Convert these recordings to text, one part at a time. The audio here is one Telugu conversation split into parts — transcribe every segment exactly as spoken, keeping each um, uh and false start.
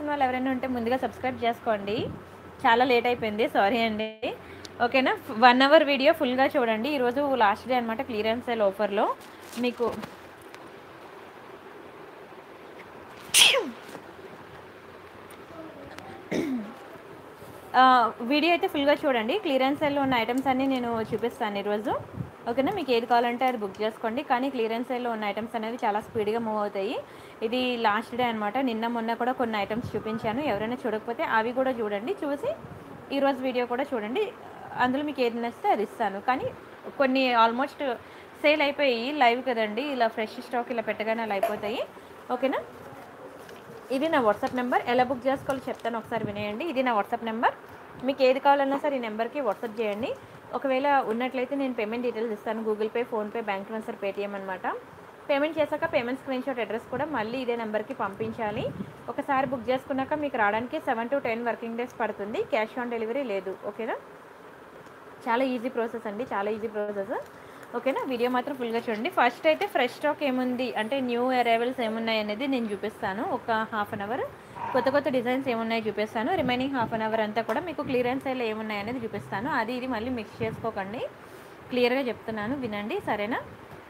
చేసుకున్న వాళ్ళు ఎవరైనా ఉంటే ముందుగా సబ్స్క్రైబ్ చేసుకోండి. చాలా లేట్ అయిపోయింది, సారీ అండి. ఓకేనా, వన్ అవర్ వీడియో ఫుల్గా చూడండి. ఈరోజు లాస్ట్ డే అనమాట క్లియరెన్స్ సేల్ ఆఫర్లో మీకు. వీడియో అయితే ఫుల్గా చూడండి. క్లియరెన్స్ సేల్లో ఉన్న ఐటమ్స్ అన్నీ నేను చూపిస్తాను ఈరోజు. ఓకేనా, మీకు ఏది కావాలంటే అది బుక్ చేసుకోండి. కానీ క్లియరెన్స్ సేల్లో ఉన్న ఐటమ్స్ అనేవి చాలా స్పీడ్గా మూవ్ అవుతాయి. ఇది లాస్ట్ డే అనమాట. నిన్న మొన్న కూడా కొన్ని ఐటమ్స్ చూపించాను. ఎవరైనా చూడకపోతే అవి కూడా చూడండి, చూసి ఈరోజు వీడియో కూడా చూడండి. అందులో మీకు ఏది నచ్చితే అది ఇస్తాను. కానీ కొన్ని ఆల్మోస్ట్ సేల్ అయిపోయి లైవ్ కదండి, ఇలా ఫ్రెష్ స్టాక్ ఇలా పెట్టగానే అలా అయిపోతాయి. ఓకేనా, ఇది నా వాట్సాప్ నెంబర్. ఎలా బుక్ చేసుకోవాలో చెప్తాను, ఒకసారి వినేయండి. ఇది నా వాట్సాప్ నెంబర్. మీకు ఏది కావాలన్నా సరే ఈ నెంబర్కి వాట్సాప్ చేయండి. ఒకవేళ ఉన్నట్లయితే నేను పేమెంట్ డీటెయిల్స్ ఇస్తాను. Google pay, PhonePe, bank transfer, Paytm అనమాట. పేమెంట్ చేశాక పేమెంట్ స్క్రీన్ షాట్ అడ్రస్ కూడా మళ్ళీ ఇదే నెంబర్కి పంపించాలి. ఒకసారి బుక్ చేసుకున్నాక మీకు రావడానికి seven to ten working days పడుతుంది. క్యాష్ ఆన్ డెలివరీ లేదు. ఓకేనా, చాలా ఈజీ ప్రాసెస్ అండి, చాలా ఈజీ ప్రాసెస్. ఓకేనా, వీడియో మాత్రం ఫుల్గా చూడండి. ఫస్ట్ అయితే ఫ్రెష్ స్టాక్ ఏముంది అంటే న్యూ అరైవల్స్ ఏమున్నాయి అనేది నేను చూపిస్తాను. ఒక హాఫ్ అన్ అవర్ కొత్త కొత్త డిజైన్స్ ఏమున్నాయో చూపిస్తాను. రిమైనింగ్ హాఫ్ అన్ అవర్ అంతా కూడా మీకు క్లియరెన్స్ సేల్ ఏమున్నాయి అనేది చూపిస్తాను. అది ఇది మళ్ళీ మిక్స్ చేసుకోకండి, క్లియర్గా చెప్తున్నాను, వినండి, సరేనా.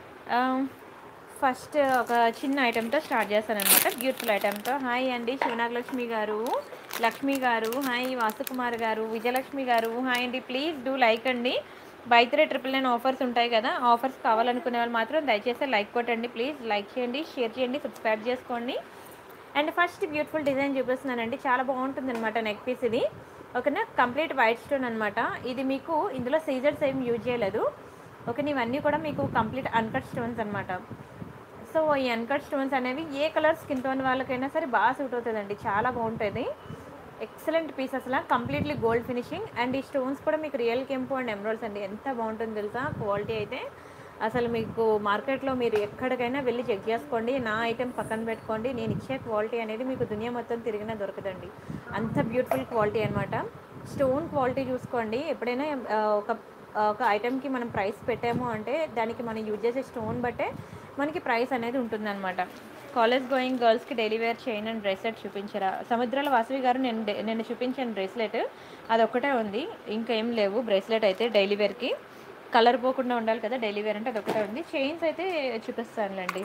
ఫస్ట్ ఒక చిన్న ఐటెంతో స్టార్ట్ చేస్తాను అనమాట, బ్యూటిఫుల్ ఐటెంతో. హాయ్ అండి శివనాగలక్ష్మి గారు, లక్ష్మి గారు హాయ్, వాసుకుమార్ గారు, విజయలక్ష్మి గారు హాయ్ అండి. ప్లీజ్ డూ లైక్ అండి. Buy three triple nine offers ఉంటాయి కదా, ఆఫర్స్ కావాలనుకునే వాళ్ళు మాత్రం దయచేసి లైక్ కొట్టండి. ప్లీజ్ లైక్ చేయండి, షేర్ చేయండి, సబ్స్క్రైబ్ చేసుకోండి. అండ్ ఫస్ట్ బ్యూటిఫుల్ డిజైన్ చూపిస్తున్నానండి, చాలా బాగుంటుంది అనమాట నెక్ పీస్ ఇది. ఓకేనా, కంప్లీట్ వైట్ స్టోన్ అనమాట. ఇది మీకు ఇందులో సీజర్స్ ఏం యూజ్ చేయలేదు. ఓకే, ఇవన్నీ కూడా మీకు కంప్లీట్ అన్కట్ స్టోన్స్ అనమాట. సో ఈ అన్కట్ స్టోన్స్ అనేవి ఏ కలర్ స్కిన్ టోన్ వాళ్ళకైనా సరే బాగా సూట్ అవుతుందండి, చాలా బాగుంటుంది. ఎక్సలెంట్ పీస్ అసలు, కంప్లీట్లీ గోల్డ్ ఫినిషింగ్. అండ్ ఈ స్టోన్స్ కూడా మీకు రియల్ కెంపు అండ్ ఎమరాల్డ్స్ అండి. ఎంత బాగుంటుంది తెలుసా క్వాలిటీ అయితే. అసలు మీకు మార్కెట్లో మీరు ఎక్కడికైనా వెళ్ళి చెక్ చేసుకోండి, నా ఐటెం పక్కన పెట్టుకోండి, నేను ఇచ్చే క్వాలిటీ అనేది మీకు దునియా మొత్తం తిరిగినా దొరకదండి. అంత బ్యూటిఫుల్ క్వాలిటీ అనమాట. స్టోన్ క్వాలిటీ చూసుకోండి. ఎప్పుడైనా ఒక ఒక ఐటెంకి మనం ప్రైస్ పెట్టాము అంటే దానికి మనం యూజ్ చేసే స్టోన్ బట్టే మనకి ప్రైస్ అనేది ఉంటుందన్నమాట. కాలేజ్ గోయింగ్ గర్ల్స్కి daily wear chain and bracelet చూపించరా? సముద్రాల వాసవి గారు, నేను నేను చూపించాను బ్రేస్లెట్, అదొక్కటే ఉంది, ఇంకా ఏం లేవు బ్రేస్లెట్ అయితే. డైలీ వేర్కి కలర్ పోకుండా ఉండాలి కదా, డైలీ వేర్ అంటే అదొక్కటే ఉంది. చైన్స్ అయితే చూపిస్తానులేండి.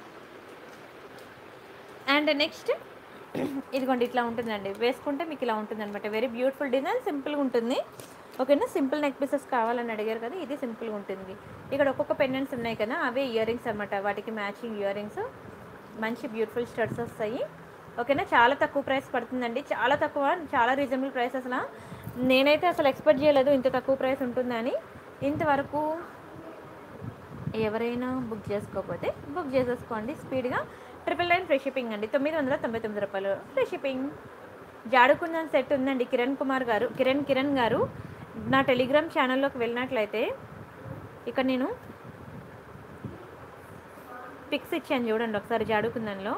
అండ్ నెక్స్ట్ ఇదిగోండి, ఇట్లా ఉంటుందండి, వేసుకుంటే మీకు ఇలా ఉంటుంది అనమాట. వెరీ బ్యూటిఫుల్ డిజైన్, సింపుల్గా ఉంటుంది. ఓకేనా, సింపుల్ నెక్ పీసెస్ కావాలని అడిగారు కదా, ఇది సింపుల్గా ఉంటుంది. ఇక్కడ ఒక్కొక్క పెండెంట్స్ ఉన్నాయి కదా, అవే ఇయర్ రింగ్స్ అనమాట. వాటికి మ్యాచింగ్ ఇయర్ రింగ్స్, మంచి బ్యూటిఫుల్ స్టడ్స్ వస్తాయి. ఓకేనా, చాలా తక్కువ ప్రైస్ పడుతుందండి, చాలా తక్కువ, చాలా రీజనబుల్ ప్రైస్. అసలు నేనైతే అసలు ఎక్స్పెక్ట్ చేయలేదు ఇంత తక్కువ ప్రైస్ ఉంటుందని. ఇంతవరకు ఎవరైనా బుక్ చేసుకోకపోతే బుక్ చేసేసుకోండి స్పీడ్గా. ట్రిపుల్ నైన్ ఫ్రీ షిప్పింగ్ అండి, తొమ్మిది వందల తొంభై తొమ్మిది రూపాయలు ఫ్రీ షిప్పింగ్. జాడుకుందాం సెట్ ఉందండి. కిరణ్ కుమార్ గారు, కిరణ్ కిరణ్ గారు నా టెలిగ్రామ్ ఛానల్లోకి వెళ్ళినట్లయితే ఇక్కడ నేను పిక్స్ ఇచ్చాను చూడండి ఒకసారి. జాడుకుందంలో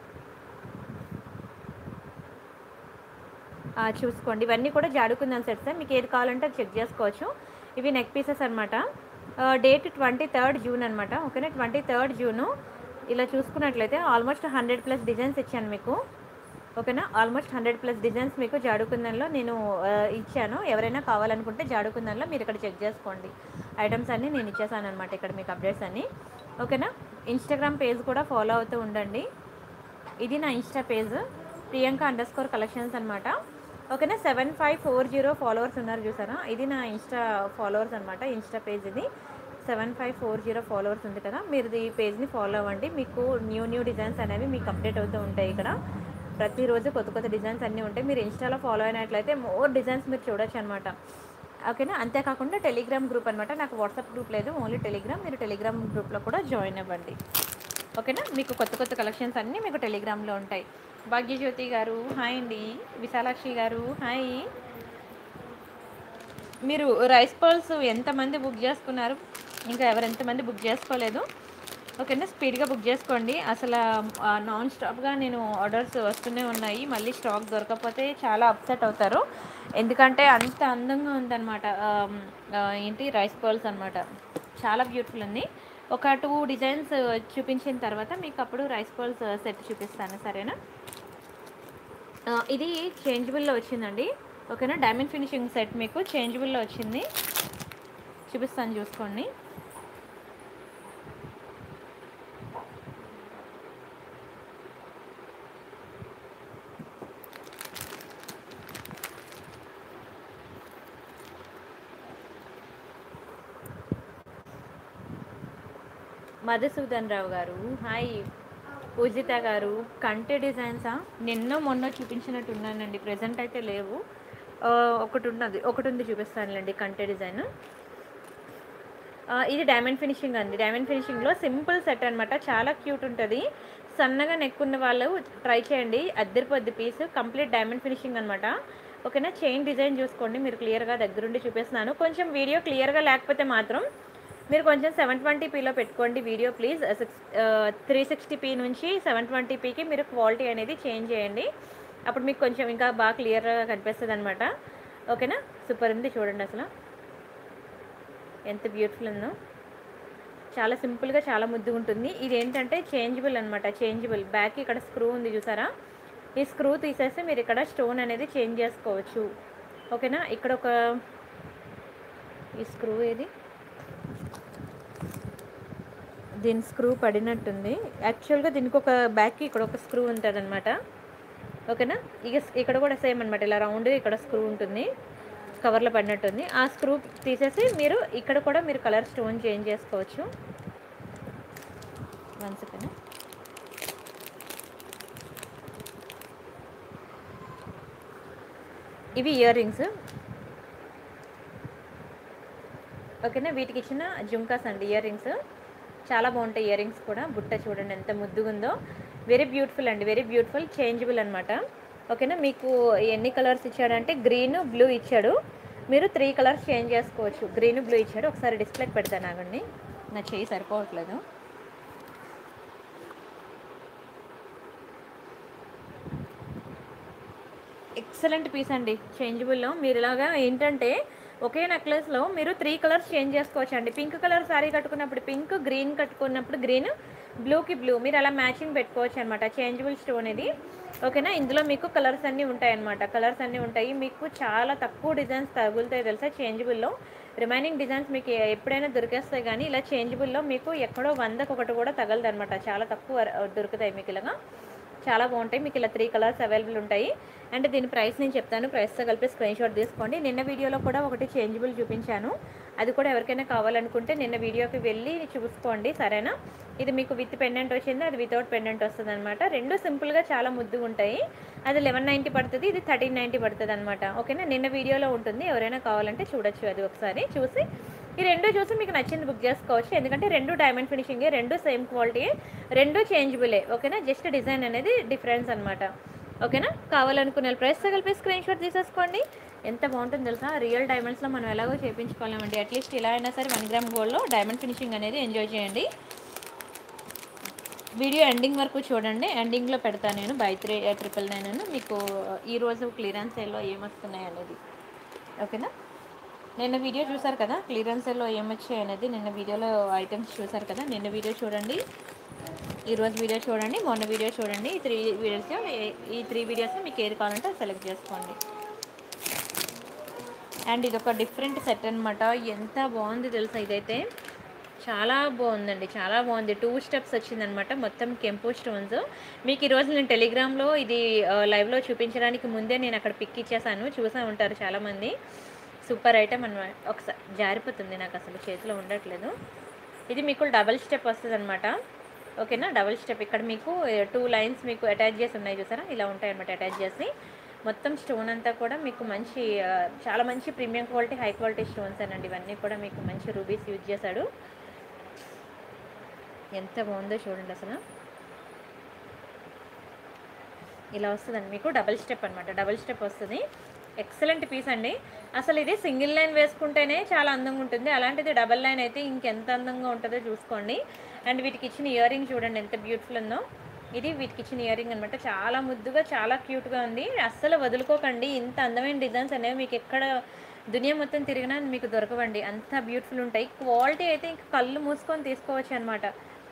చూసుకోండి, ఇవన్నీ కూడా జాడుకుందాం సెట్స్. మీకు ఏది కావాలంటే అది చెక్ చేసుకోవచ్చు. ఇవి నెక్ పీసెస్ అనమాట. డేట్ ట్వంటీ థర్డ్ జూన్ అనమాట. ఓకేనా, ట్వంటీ థర్డ్ జూను. ఇలా చూసుకున్నట్లయితే ఆల్మోస్ట్ హండ్రెడ్ ప్లస్ డిజైన్స్ ఇచ్చాను మీకు. ఓకేనా, ఆల్మోస్ట్ హండ్రెడ్ ప్లస్ డిజైన్స్ మీకు జాడుకుందంలో నేను ఇచ్చాను. ఎవరైనా కావాలనుకుంటే జాడుకుందంలో మీరు ఇక్కడ చెక్ చేసుకోండి. ఐటమ్స్ అన్నీ నేను ఇచ్చేసాను అనమాట ఇక్కడ మీకు అప్డేట్స్ అన్నీ. ఓకేనా, ఇన్స్టాగ్రామ్ పేజ్ కూడా ఫాలో అవుతూ ఉండండి. ఇది నా insta page, Priyanka underscore collections అనమాట. ఓకేనా, seven five four zero followers ఉన్నారు చూసారా, ఇది నా ఇన్స్టా ఫాలోవర్స్ అనమాట. ఇన్స్టా పేజ్ ఇది, seven five four zero followers ఉంది కదా, మీరు ఈ పేజ్ని ఫాలో అవ్వండి. మీకు న్యూ న్యూ డిజైన్స్ అనేవి మీకు అప్డేట్ అవుతూ ఉంటాయి. ఇక్కడ ప్రతిరోజు కొత్త కొత్త డిజైన్స్ అన్నీ ఉంటాయి. మీరు ఇన్స్టాలో ఫాలో అయినట్లయితే మోర్ డిజైన్స్ మీరు చూడొచ్చు అనమాట. ఓకేనా, అంతేకాకుండా టెలిగ్రామ్ గ్రూప్ అనమాట. నాకు వాట్సాప్ గ్రూప్ లేదు, ఓన్లీ టెలిగ్రామ్. మీరు టెలిగ్రామ్ గ్రూప్లో కూడా జాయిన్ అవ్వండి. ఓకేనా, మీకు కొత్త కొత్త కలెక్షన్స్ అన్నీ మీకు టెలిగ్రామ్లో ఉంటాయి. భాగ్యజ్యోతి గారు హాయ్ అండి. విశాలాక్షి గారు హాయ్. మీరు రైస్ పర్ల్స్ ఎంతమంది బుక్ చేసుకున్నారు? ఇంకా ఎవరు ఎంతమంది బుక్ చేసుకోలేదు? ఓకేనా, స్పీడ్గా బుక్ చేసుకోండి. అసలు నాన్ స్టాప్గా నేను ఆర్డర్స్ వస్తూనే ఉన్నాయి. మళ్ళీ స్టాక్ దొరకకపోతే చాలా అప్సెట్ అవుతారు, ఎందుకంటే అంత అందంగా ఉందన్నమాట. ఏంటి రైస్ పర్ల్స్ అనమాట, చాలా బ్యూటిఫుల్ ఉంది. ఒక టూ డిజైన్స్ చూపించిన తర్వాత మీకు అప్పుడు రైస్ పర్ల్స్ సెట్ చూపిస్తాను, సరేనా. ఇది చేంజబుల్లో వచ్చిందండి. ఓకేనా, డైమండ్ ఫినిషింగ్ సెట్ మీకు చేంజబుల్లో వచ్చింది. చూపిస్తాను చూసుకోండి. మధుసూదన్ రావు గారు హాయ్. పూజిత గారు కంటే డిజైన్సా? నిన్న మొన్న చూపించినట్టు ఉన్నానండి, ప్రజెంట్ అయితే లేవు. ఒకటి ఉన్నది, ఒకటి ఉంది, చూపిస్తానులేండి కంటే డిజైన్. ఇది డైమండ్ ఫినిషింగ్ అండి. డైమండ్ ఫినిషింగ్లో సింపుల్ సెట్ అనమాట, చాలా క్యూట్ ఉంటుంది. సన్నగా నెక్ ఉన్న వాళ్ళు ట్రై చేయండి, అద్దరిపోద్ది పీస్. కంప్లీట్ డైమండ్ ఫినిషింగ్ అనమాట. ఓకేనా, చైన్ డిజైన్ చూసుకోండి, మీరు క్లియర్గా దగ్గరుండి చూపిస్తున్నాను. కొంచెం వీడియో క్లియర్గా లేకపోతే మాత్రం మీరు కొంచెం సెవెన్ ట్వంటీ పీలో పెట్టుకోండి video please. Six three sixty P నుంచి సెవెన్ ట్వంటీ పీకి మీరు క్వాలిటీ అనేది చేంజ్ చేయండి, అప్పుడు మీకు కొంచెం ఇంకా బాగా క్లియర్గా కనిపిస్తుంది అనమాట. ఓకేనా, సూపర్ ఉంది చూడండి, అసలు ఎంత బ్యూటిఫుల్ ఉందో. చాలా సింపుల్గా చాలా ముద్దుగా ఉంటుంది. ఇది ఏంటంటే చేంజబుల్ అనమాట, చేంజబుల్. బ్యాక్ ఇక్కడ స్క్రూ ఉంది చూసారా, ఈ స్క్రూ తీసేసి మీరు ఇక్కడ స్టోన్ అనేది చేంజ్ చేసుకోవచ్చు. ఓకేనా, ఇక్కడ ఒక ఈ స్క్రూ ఏది, దీని స్క్రూ పడినట్టుంది. యాక్చువల్గా దీనికి ఒక బ్యాక్కి ఇక్కడ ఒక స్క్రూ ఉంటుంది అనమాట. ఓకేనా, ఇక ఇక్కడ కూడా సేమ్ అనమాట, ఇలా రౌండ్ ఇక్కడ స్క్రూ ఉంటుంది, కవర్లో పడినట్టుంది. ఆ స్క్రూ తీసేసి మీరు ఇక్కడ కూడా మీరు కలర్ స్టోన్ చేంజ్ చేసుకోవచ్చు. One second. ఇవి ఇయర్ రింగ్స్. ఓకేనా, వీటికి ఇచ్చిన జుంకాస్ అండి ఇయర్ రింగ్స్. చాలా బాగుంటాయి ఇయర్ రింగ్స్ కూడా. బుట్ట చూడండి ఎంత ముద్దుగా ఉందో, వెరీ బ్యూటిఫుల్ అండి, వెరీ బ్యూటిఫుల్. చేంజబుల్ అనమాట. ఓకేనా, మీకు ఎన్ని కలర్స్ ఇచ్చాడంటే గ్రీన్ బ్లూ ఇచ్చాడు, మీరు త్రీ కలర్స్ చేంజ్ చేసుకోవచ్చు. గ్రీన్ బ్లూ ఇచ్చాడు, ఒకసారి డిస్ప్లేకి పెడతాను ఆగండి, నా చేయి సరిపోవట్లేదు. ఎక్సలెంట్ పీస్ అండి చేంజబుల్లో. మీరు ఇలాగా ఏంటంటే ఒకే నెక్లెస్లో మీరు త్రీ కలర్స్ చేంజ్ చేసుకోవచ్చు అండి. పింక్ కలర్ శారీ కట్టుకున్నప్పుడు పింక్, గ్రీన్ కట్టుకున్నప్పుడు గ్రీన్, బ్లూకి బ్లూ, మీరు అలా మ్యాచింగ్ పెట్టుకోవచ్చు అనమాట. చేంజబుల్ స్టోన్ ఇది. ఓకేనా, ఇందులో మీకు కలర్స్ అన్నీ ఉంటాయి అనమాట, కలర్స్ అన్నీ ఉంటాయి. మీకు చాలా తక్కువ డిజైన్స్ తగులుతాయి తెలుసా చేంజబుల్లో. రిమైనింగ్ డిజైన్స్ మీకు ఎప్పుడైనా దొరికేస్తాయి, కానీ ఇలా చేంజబుల్లో మీకు ఎక్కడో వందకు ఒకటి కూడా తగలదు అనమాట, చాలా తక్కువ దొరుకుతాయి మీకు ఇలాగా. చాలా బాగుంటాయి. మీకు ఇలా త్రీ కలర్స్ అవైలబుల్ ఉంటాయి. అండ్ దీని ప్రైస్ నేను చెప్తాను, ప్రైస్తో కలిపి స్క్రీన్ షాట్ తీసుకోండి. నిన్న వీడియోలో కూడా ఒకటి చేంజబుల్ చూపించాను, అది కూడా ఎవరికైనా కావాలనుకుంటే నిన్న వీడియోకి వెళ్ళి చూసుకోండి, సరేనా. ఇది మీకు విత్ పెండెంట్ వచ్చింది, అది వితౌట్ పెండెంట్ వస్తుంది అనమాట. రెండు సింపుల్గా చాలా ముద్దుగా ఉంటాయి. అది లెవెన్ నైంటీ పడుతుంది, ఇది థర్టీన్ నైంటీ పడుతుంది అనమాట. ఓకేనా, నిన్న వీడియోలో ఉంటుంది, ఎవరైనా కావాలంటే చూడొచ్చు, అది ఒకసారి చూసి ఈ రెండు చూసి మీకు నచ్చింది బుక్ చేసుకోవచ్చు. ఎందుకంటే రెండు డైమండ్ ఫినిషింగ్, రెండు సేమ్ క్వాలిటీ, రెండు చేంజబులే. ఓకేనా, జస్ట్ డిజైన్ అనేది డిఫరెన్స్ అనమాట. ఓకేనా, కావాలనుకునే ప్రైస్ కలిపి స్క్రీన్ షాట్ తీసేసుకోండి. ఎంత బాగుంటుంది తెలుసా, రియల్ డైమండ్స్లో మనం ఎలాగో చేయించుకోలేమండి. అట్లీస్ట్ ఇలా అయినా సరే వన్ గ్రామ్ గోల్డ్లో డైమండ్ ఫినిషింగ్ అనేది ఎంజాయ్ చేయండి. వీడియో ఎండింగ్ వరకు చూడండి, ఎండింగ్లో పెడతాను నేను బై త్రీ ట్రిపుల్ నైన్ మీకు ఈరోజు క్లియరెన్స్ సేల్లో ఏమొస్తున్నాయి అనేది. ఓకేనా, నిన్న వీడియో చూసారు కదా క్లియరెన్స్ సేల్లో ఏమొచ్చాయి అనేది, నిన్న వీడియోలో ఐటమ్స్ చూసారు కదా. నిన్న వీడియో చూడండి, ఈరోజు వీడియో చూడండి, మొన్న వీడియో చూడండి. ఈ త్రీ వీడియోస్ ఈ త్రీ వీడియోస్ మీకు ఏది కావాలంటే సెలెక్ట్ చేసుకోండి. అండ్ ఇది ఒక డిఫరెంట్ సెట్ అనమాట, ఎంత బాగుంది తెలుసా. ఇదైతే చాలా బాగుందండి, చాలా బాగుంది. టూ స్టెప్స్ వచ్చిందనమాట, మొత్తం కెంపు స్టోన్స్. మీకు ఈరోజు నేను టెలిగ్రామ్లో ఇది లైవ్లో చూపించడానికి ముందే నేను అక్కడ పిక్ ఇచ్చేసాను, చూసా ఉంటారు చాలామంది. సూపర్ ఐటమ్ అనమాట. ఒకసారి జారిపోతుంది, నాకు అసలు చేతిలో ఉండట్లేదు. ఇది మీకు డబల్ స్టెప్ వస్తుంది అనమాట. ఓకేనా, డబల్ స్టెప్. ఇక్కడ మీకు టూ లైన్స్ మీకు అటాచ్ చేసి ఉన్నాయి చూసారా, ఇలా ఉంటాయి అనమాట అటాచ్ చేసి. మొత్తం స్టోన్ అంతా కూడా మీకు మంచి చాలా మంచి premium quality, high quality stones అనండి. ఇవన్నీ కూడా మీకు మంచి రూబీస్ యూజ్ చేశాడు. ఎంత బాగుందో చూడండి అసలు. ఇలా వస్తుందండి మీకు డబల్ స్టెప్ అనమాట, డబల్ స్టెప్ వస్తుంది. ఎక్సలెంట్ పీస్ అండి. అసలు ఇది సింగిల్ లైన్ వేసుకుంటేనే చాలా అందంగా ఉంటుంది, అలాంటిది డబల్ లైన్ అయితే ఇంకెంత అందంగా ఉంటుందో చూసుకోండి. అండ్ వీటికి ఇచ్చిన ఇయర్ రింగ్ చూడండి ఎంత బ్యూటిఫుల్ ఉందో. ఇది వీటికి ఇచ్చిన ఇయర్ రింగ్ అనమాట, చాలా ముద్దుగా చాలా క్యూట్గా ఉంది. అస్సలు వదులుకోకండి, ఇంత అందమైన డిజైన్స్ అనేవి మీకు ఎక్కడ దునియా మొత్తం తిరిగినా మీకు దొరకవండి, అంత బ్యూటిఫుల్ ఉంటాయి. క్వాలిటీ అయితే ఇంక కళ్ళు మూసుకొని తీసుకోవచ్చు అనమాట.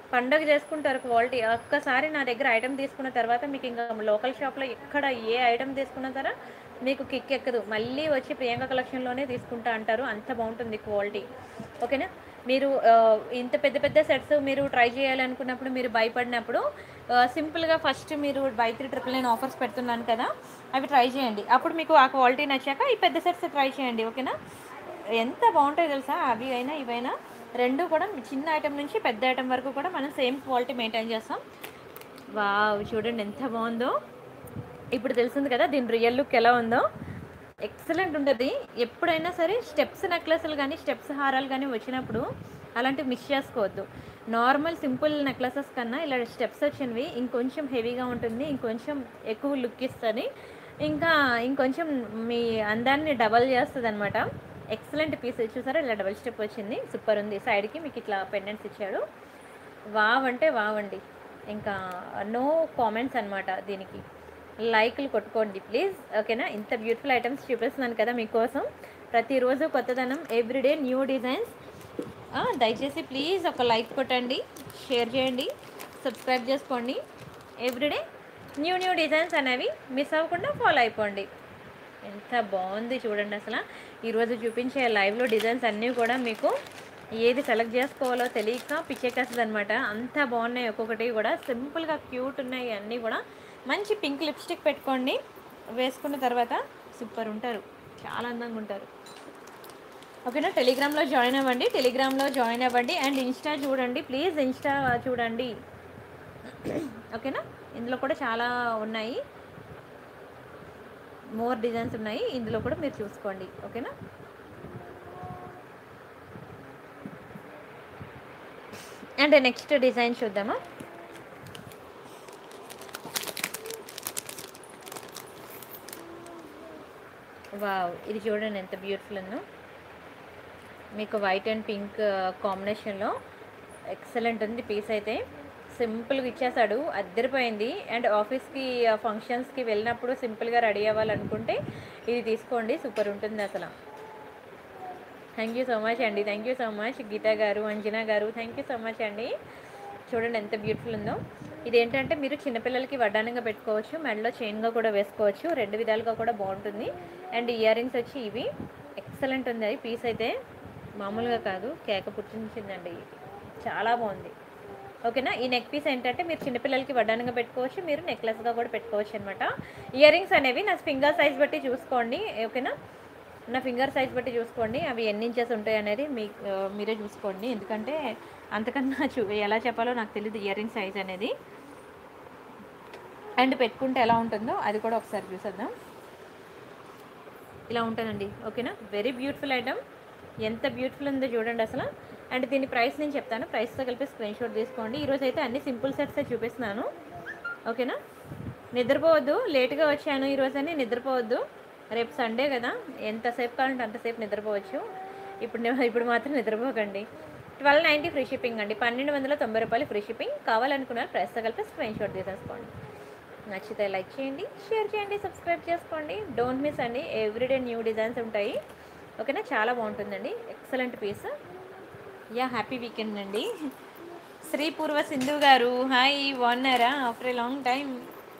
పండగ చేసుకుంటారు క్వాలిటీ. ఒక్కసారి నా దగ్గర ఐటెమ్ తీసుకున్న తర్వాత మీకు ఇంకా లోకల్ షాప్‌లో ఎక్కడ ఏ ఐటెమ్ తీసుకున్నా సరే మీకు కిక్ ఎక్కదు. మళ్ళీ వచ్చి ప్రియాంక కలెక్షన్‌లోనే తీసుకుంటా అంటారు. అంత బావుంటుంది క్వాలిటీ. ఓకేనా? మీరు ఆహ్, ఇంత పెద్ద పెద్ద సెట్స్ మీరు ట్రై చేయాలనుకున్నప్పుడు, మీరు భయపడినప్పుడు ఆహ్, సింపుల్‌గా ఫస్ట్ మీరు buy three triple nine offers పెడుతున్నాను కదా! అవి ట్రై చేయండి. అప్పుడు మీకు ఆ క్వాలిటీ నచ్చాక ఈ పెద్ద సెట్స్ ట్రై చేయండి. ఓకేనా? ఎంత బావుంటాయో తెలుసా? అవి అయినా, ఇవైనా రెండు కూడా చిన్న ఐటెమ్ నుంచి పెద్ద ఐటెమ్ వరకు కూడా మనం సేమ్ క్వాలిటీ మెయింటైన్ చేస్తాం. వావ్! చూడండి ఎంత బావుందో. ఇప్పుడు తెలిసింది కదా దీని రియల్ లుక్ ఎలా ఉందో. ఎక్సలెంట్ ఉంటది. ఎప్పుడైనా సరే స్టెప్స్ నెక్లెస్‌లు గానీ, స్టెప్స్ హారాలు గానీ వచ్చినప్పుడు అలాంటివి మిస్ చేసుకోవద్దు. నార్మల్ సింపుల్ నెక్లెసెస్ కన్నా ఇలా స్టెప్స్ వచ్చినవి ఇంకొంచెం హెవీగా ఉంటుంది. ఇంకొంచెం ఎక్కువ లుక్ ఇస్తది. ఇంకా ఇంకొంచెం మీ అందాన్ని డబల్ చేస్తదనమాట. ఎక్సలెంట్ పీస్ చూసారా? ఇలా డబుల్ స్టెప్ వచ్చింది. సూపర్ ఉంది. సైడ్‌కి మీకు ఇట్లా పెండెంట్స్ ఇచ్చాడు. వావ్ అంటే వావ్ అండి. ఇంకా నో కామెంట్స్ అనమాట దీనికి. లైక్‌లు కొట్టుకోండి ప్లీజ్. ఓకేనా? ఇంత బ్యూటిఫుల్ ఐటెమ్స్ చూపిస్తున్నాను కదా మీకోసం. ప్రతిరోజు కొత్తదనం, ఎవ్రీడే న్యూ డిజైన్స్. ఆ! దయచేసి ప్లీజ్ ఒక లైక్ కొట్టండి, షేర్ చేయండి, సబ్స్క్రైబ్ చేసుకోండి. ఎవ్రీడే న్యూ న్యూ డిజైన్స్ అనేవి మిస్ అవ్వకుండా ఫాలో అయిపోండి. ఎంత బాగుంది చూడండి అసలు. ఈరోజు చూపించే లైవ్లో డిజైన్స్ అన్నీ కూడా మీకు ఏది సెలెక్ట్ చేసుకోవాలో తెలియక పిచ్చెక్కేస్తుంది అనమాట. అంత బాగున్నాయి. ఒక్కొక్కటి కూడా సింపుల్గా క్యూట్ ఉన్నాయి. అన్నీ కూడా మంచి పింక్ లిప్స్టిక్ పెట్టుకోండి. వేసుకున్న తర్వాత సూపర్ ఉంటారు. చాలా అందంగా ఉంటారు. ఓకేనా? టెలిగ్రామ్లో జాయిన్ అవ్వండి. టెలిగ్రామ్లో జాయిన్ అవ్వండి అండ్ ఇన్స్టా చూడండి ప్లీజ్. ఇన్స్టా చూడండి. ఓకేనా? ఇందులో కూడా చాలా ఉన్నాయి. మోర్ డిజైన్స్ ఉన్నాయి. ఇందులో కూడా మీరు చూసుకోండి. ఓకేనా? అండ్ నెక్స్ట్ డిజైన్ చూద్దామా? వావ్! ఇది చూడండి ఎంత బ్యూటిఫుల్ ఉందో. మీకు వైట్ అండ్ పింక్ కాంబినేషన్లో ఎక్సలెంట్ ఉంది పీస్ అయితే. సింపుల్గా ఇచ్చేసాడు. అద్దరిపోయింది. అండ్ ఆఫీస్కి ఫంక్షన్స్కి వెళ్ళినప్పుడు సింపుల్గా రెడీ అవ్వాలనుకుంటే ఇది తీసుకోండి. సూపర్ ఉంటుంది అసలు. థ్యాంక్ యూ సో మచ్ అండి. Thank you so much Geetha garu, Anjana గారు. థ్యాంక్ యూ సో మచ్ అండి. చూడండి ఎంత బ్యూటిఫుల్ ఉందో. ఇదేంటంటే మీరు చిన్నపిల్లలకి వడ్డానంగా పెట్టుకోవచ్చు, మెడలో చైన్గా కూడా వేసుకోవచ్చు. రెండు విధాలుగా కూడా బాగుంటుంది. అండ్ ఇయర్ రింగ్స్ వచ్చి ఇవి ఎక్సలెంట్ ఉంది. అది పీస్ అయితే మామూలుగా కాదు, కేక పుట్టించిందండి. చాలా బాగుంది. ఓకేనా? ఈ నెక్ పీస్ ఏంటంటే మీరు చిన్నపిల్లలకి వడ్డానంగా పెట్టుకోవచ్చు, మీరు నెక్లెస్గా కూడా పెట్టుకోవచ్చు అనమాట. ఇయర్ రింగ్స్ అనేవి నా ఫింగర్ సైజ్ బట్టి చూసుకోండి. ఓకేనా? నా ఫింగర్ సైజ్ బట్టి చూసుకోండి. అవి ఎన్ని ఇంచెస్ ఉంటాయి అనేది మీ మీరే చూసుకోండి. ఎందుకంటే అంతకన్నా చూ ఎలా చెప్పాలో నాకు తెలియదు ఇయర్ రింగ్ సైజ్ అనేది. అండ్ పెట్టుకుంటే ఎలా ఉంటుందో అది కూడా ఒకసారి చూసేద్దాం. ఇలా ఉంటుందండి. ఓకేనా? Very beautiful item. ఎంత బ్యూటిఫుల్ ఉందో చూడండి అసలు. అండ్ దీని ప్రైస్ నేను చెప్తాను. ప్రైస్తో కలిపి స్క్రీన్ షాట్ తీసుకోండి. ఈరోజు అయితే అన్ని సింపుల్ సెట్సే చూపిస్తున్నాను. ఓకేనా? నిద్రపోవద్దు. లేట్గా వచ్చాను ఈరోజు అని నిద్రపోవద్దు. రేపు సండే కదా, ఎంతసేపు కావాలంటే అంతసేపు నిద్రపోవచ్చు. ఇప్పుడు ఇప్పుడు మాత్రం నిద్రపోకండి. ట్వెల్వ్ నైంటీ ఫ్రీ షిప్పింగ్ అండి. పన్నెండు వందల తొంభై రూపాయలు ఫ్రీ షిప్పింగ్. కావాలనుకున్నారు ప్రైస్తో కలిపి స్క్రీన్ షాట్ తీసేసుకోండి. నచ్చితే లైక్ చేయండి, షేర్ చేయండి, సబ్స్క్రైబ్ చేసుకోండి. డోంట్ మిస్ అండి. ఎవ్రీడే న్యూ డిజైన్స్ ఉంటాయి. ఓకేనా? చాలా బాగుంటుందండి. Excellent piece. Yeah happy weekend అండి. శ్రీ పూర్వ సింధు గారు హాయ్, బాగున్నారా? After a long time.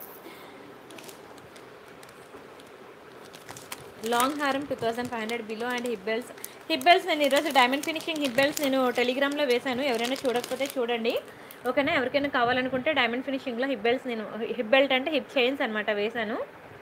Long హారం two thousand five hundred below and hip belts. Hip belts నేను ఈరోజు డైమండ్ ఫినిషింగ్ హిప్ బెల్ట్స్ నేను టెలిగ్రామ్లో వేశాను. ఎవరైనా చూడకపోతే చూడండి. ఓకేనా? ఎవరికైనా కావాలనుకుంటే డైమండ్ ఫినిషింగ్లో హిప్ బెల్ట్స్ నేను హిప్ బెల్ట్ అంటే హిప్ చైన్స్ అనమాట వేశాను.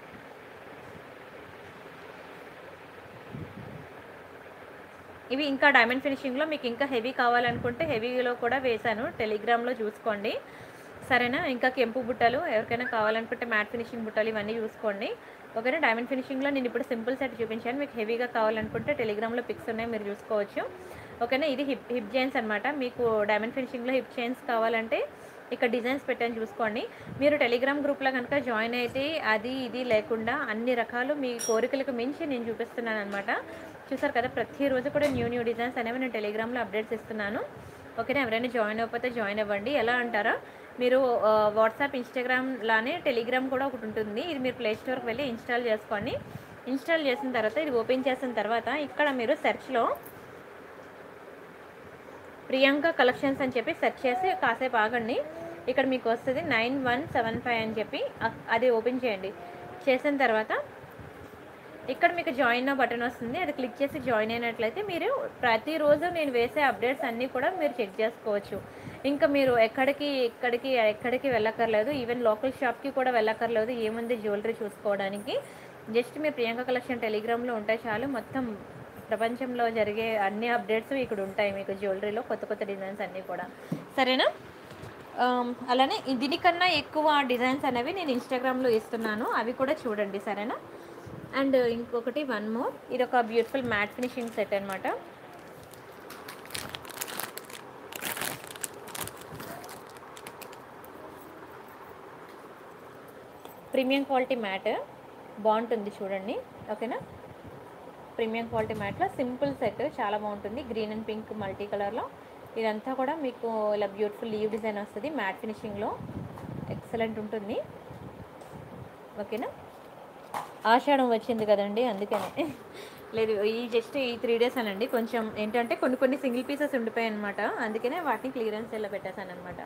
ఇవి ఇంకా డైమండ్ ఫినిషింగ్లో మీకు ఇంకా హెవీ కావాలనుకుంటే హెవీలో కూడా వేశాను. టెలిగ్రామ్లో చూసుకోండి. సరేనా? ఇంకా కెంపు బుట్టలు ఎవరికైనా కావాలనుకుంటే మ్యాట్ ఫినిషింగ్ బుట్టలు ఇవన్నీ చూసుకోండి. ఓకేనా? డైమండ్ ఫినిషింగ్లో నేను ఇప్పుడు సింపుల్ సెట్ చూపించాను. మీకు హెవీగా కావాలనుకుంటే టెలిగ్రామ్లో పిక్స్ ఉన్నాయి, మీరు చూసుకోవచ్చు. ఓకేనా? ఇది హిప్ హిప్ చైన్స్ అనమాట. మీకు డైమండ్ ఫినిషింగ్లో హిప్ చైన్స్ కావాలంటే ఇక్కడ డిజైన్స్ పెట్టాను చూసుకోండి. మీరు టెలిగ్రామ్ గ్రూప్లో కనుక జాయిన్ అయితే అది ఇది లేకుండా అన్ని రకాలు మీ కోరికలకు మించి నేను చూపిస్తున్నాను అనమాట. చూసారు కదా, ప్రతిరోజు కూడా న్యూ న్యూ డిజైన్స్ అనేవి నేను టెలిగ్రామ్లో అప్డేట్స్ ఇస్తున్నాను. ఓకేనా? ఎవరైనా జాయిన్ అవ్వకపోతే జాయిన్ అవ్వండి. ఎలా అంటారా, మీరు వాట్సాప్ ఇన్స్టాగ్రామ్ లానే టెలిగ్రామ్ కూడా ఒకటి ఉంటుంది. ఇది మీరు ప్లే స్టోర్కి వెళ్ళి ఇన్స్టాల్ చేసుకోండి. ఇన్స్టాల్ చేసిన తర్వాత ఇది ఓపెన్ చేసిన తర్వాత ఇక్కడ మీరు సెర్చ్లో ప్రియాంక కలెక్షన్స్ అని చెప్పి సెర్చ్ చేసి కాసేపు ఆగండి. ఇక్కడ మీకు వస్తుంది నైన్ వన్ సెవెన్ ఫైవ్ అని చెప్పి అది ఓపెన్ చేయండి. చేసిన తర్వాత ఇక్కడ మీకు జాయిన్ బటన్ వస్తుంది, అది క్లిక్ చేసి జాయిన్ అయినట్లయితే మీరు ప్రతిరోజు నేను వేసే అప్డేట్స్ అన్నీ కూడా మీరు చెక్ చేసుకోవచ్చు. ఇంకా మీరు ఎక్కడికి ఎక్కడికి ఎక్కడికి వెళ్ళక్కర్లేదు, ఈవెన్ లోకల్ షాప్కి కూడా వెళ్ళక్కర్లేదు. ఏముంది జ్యువెలరీ చూసుకోవడానికి, జస్ట్ మీరు ప్రియాంక కలెక్షన్ టెలిగ్రామ్లో ఉంటే చాలు. మొత్తం ప్రపంచంలో జరిగే అన్ని అప్డేట్స్ ఇక్కడ ఉంటాయి మీకు జ్యువెలరీలో, కొత్త కొత్త డిజైన్స్ అన్నీ కూడా. సరేనా? అలానే దీనికన్నా ఎక్కువ డిజైన్స్ అనేవి నేను ఇన్స్టాగ్రామ్లో ఇస్తున్నాను, అవి కూడా చూడండి. సరేనా? అండ్ ఇంకొకటి వన్ మోర్, ఇది ఒక బ్యూటిఫుల్ మ్యాట్ ఫినిషింగ్ సెట్ అనమాట. ప్రీమియం క్వాలిటీ మ్యాట్ బాగుంటుంది చూడండి. ఓకేనా? ప్రీమియం క్వాలిటీ మ్యాట్లో సింపుల్ సెట్ చాలా బాగుంటుంది, గ్రీన్ అండ్ పింక్ మల్టీ కలర్లో. ఇదంతా కూడా మీకు ఇలా బ్యూటిఫుల్ లీవ్ డిజైన్ వస్తుంది, మ్యాట్ ఫినిషింగ్లో ఎక్సలెంట్ ఉంటుంది. ఓకేనా? ఆషాఢం వచ్చింది కదండి, అందుకనే లేదు ఈ జస్ట్ ఈ త్రీ డేస్ అనండి. కొంచెం ఏంటంటే కొన్ని కొన్ని సింగిల్ పీసెస్ ఉండిపోయాయి అనమాట, అందుకనే వాటిని క్లియరెన్స్ ఎలా పెట్టేశాను అనమాట.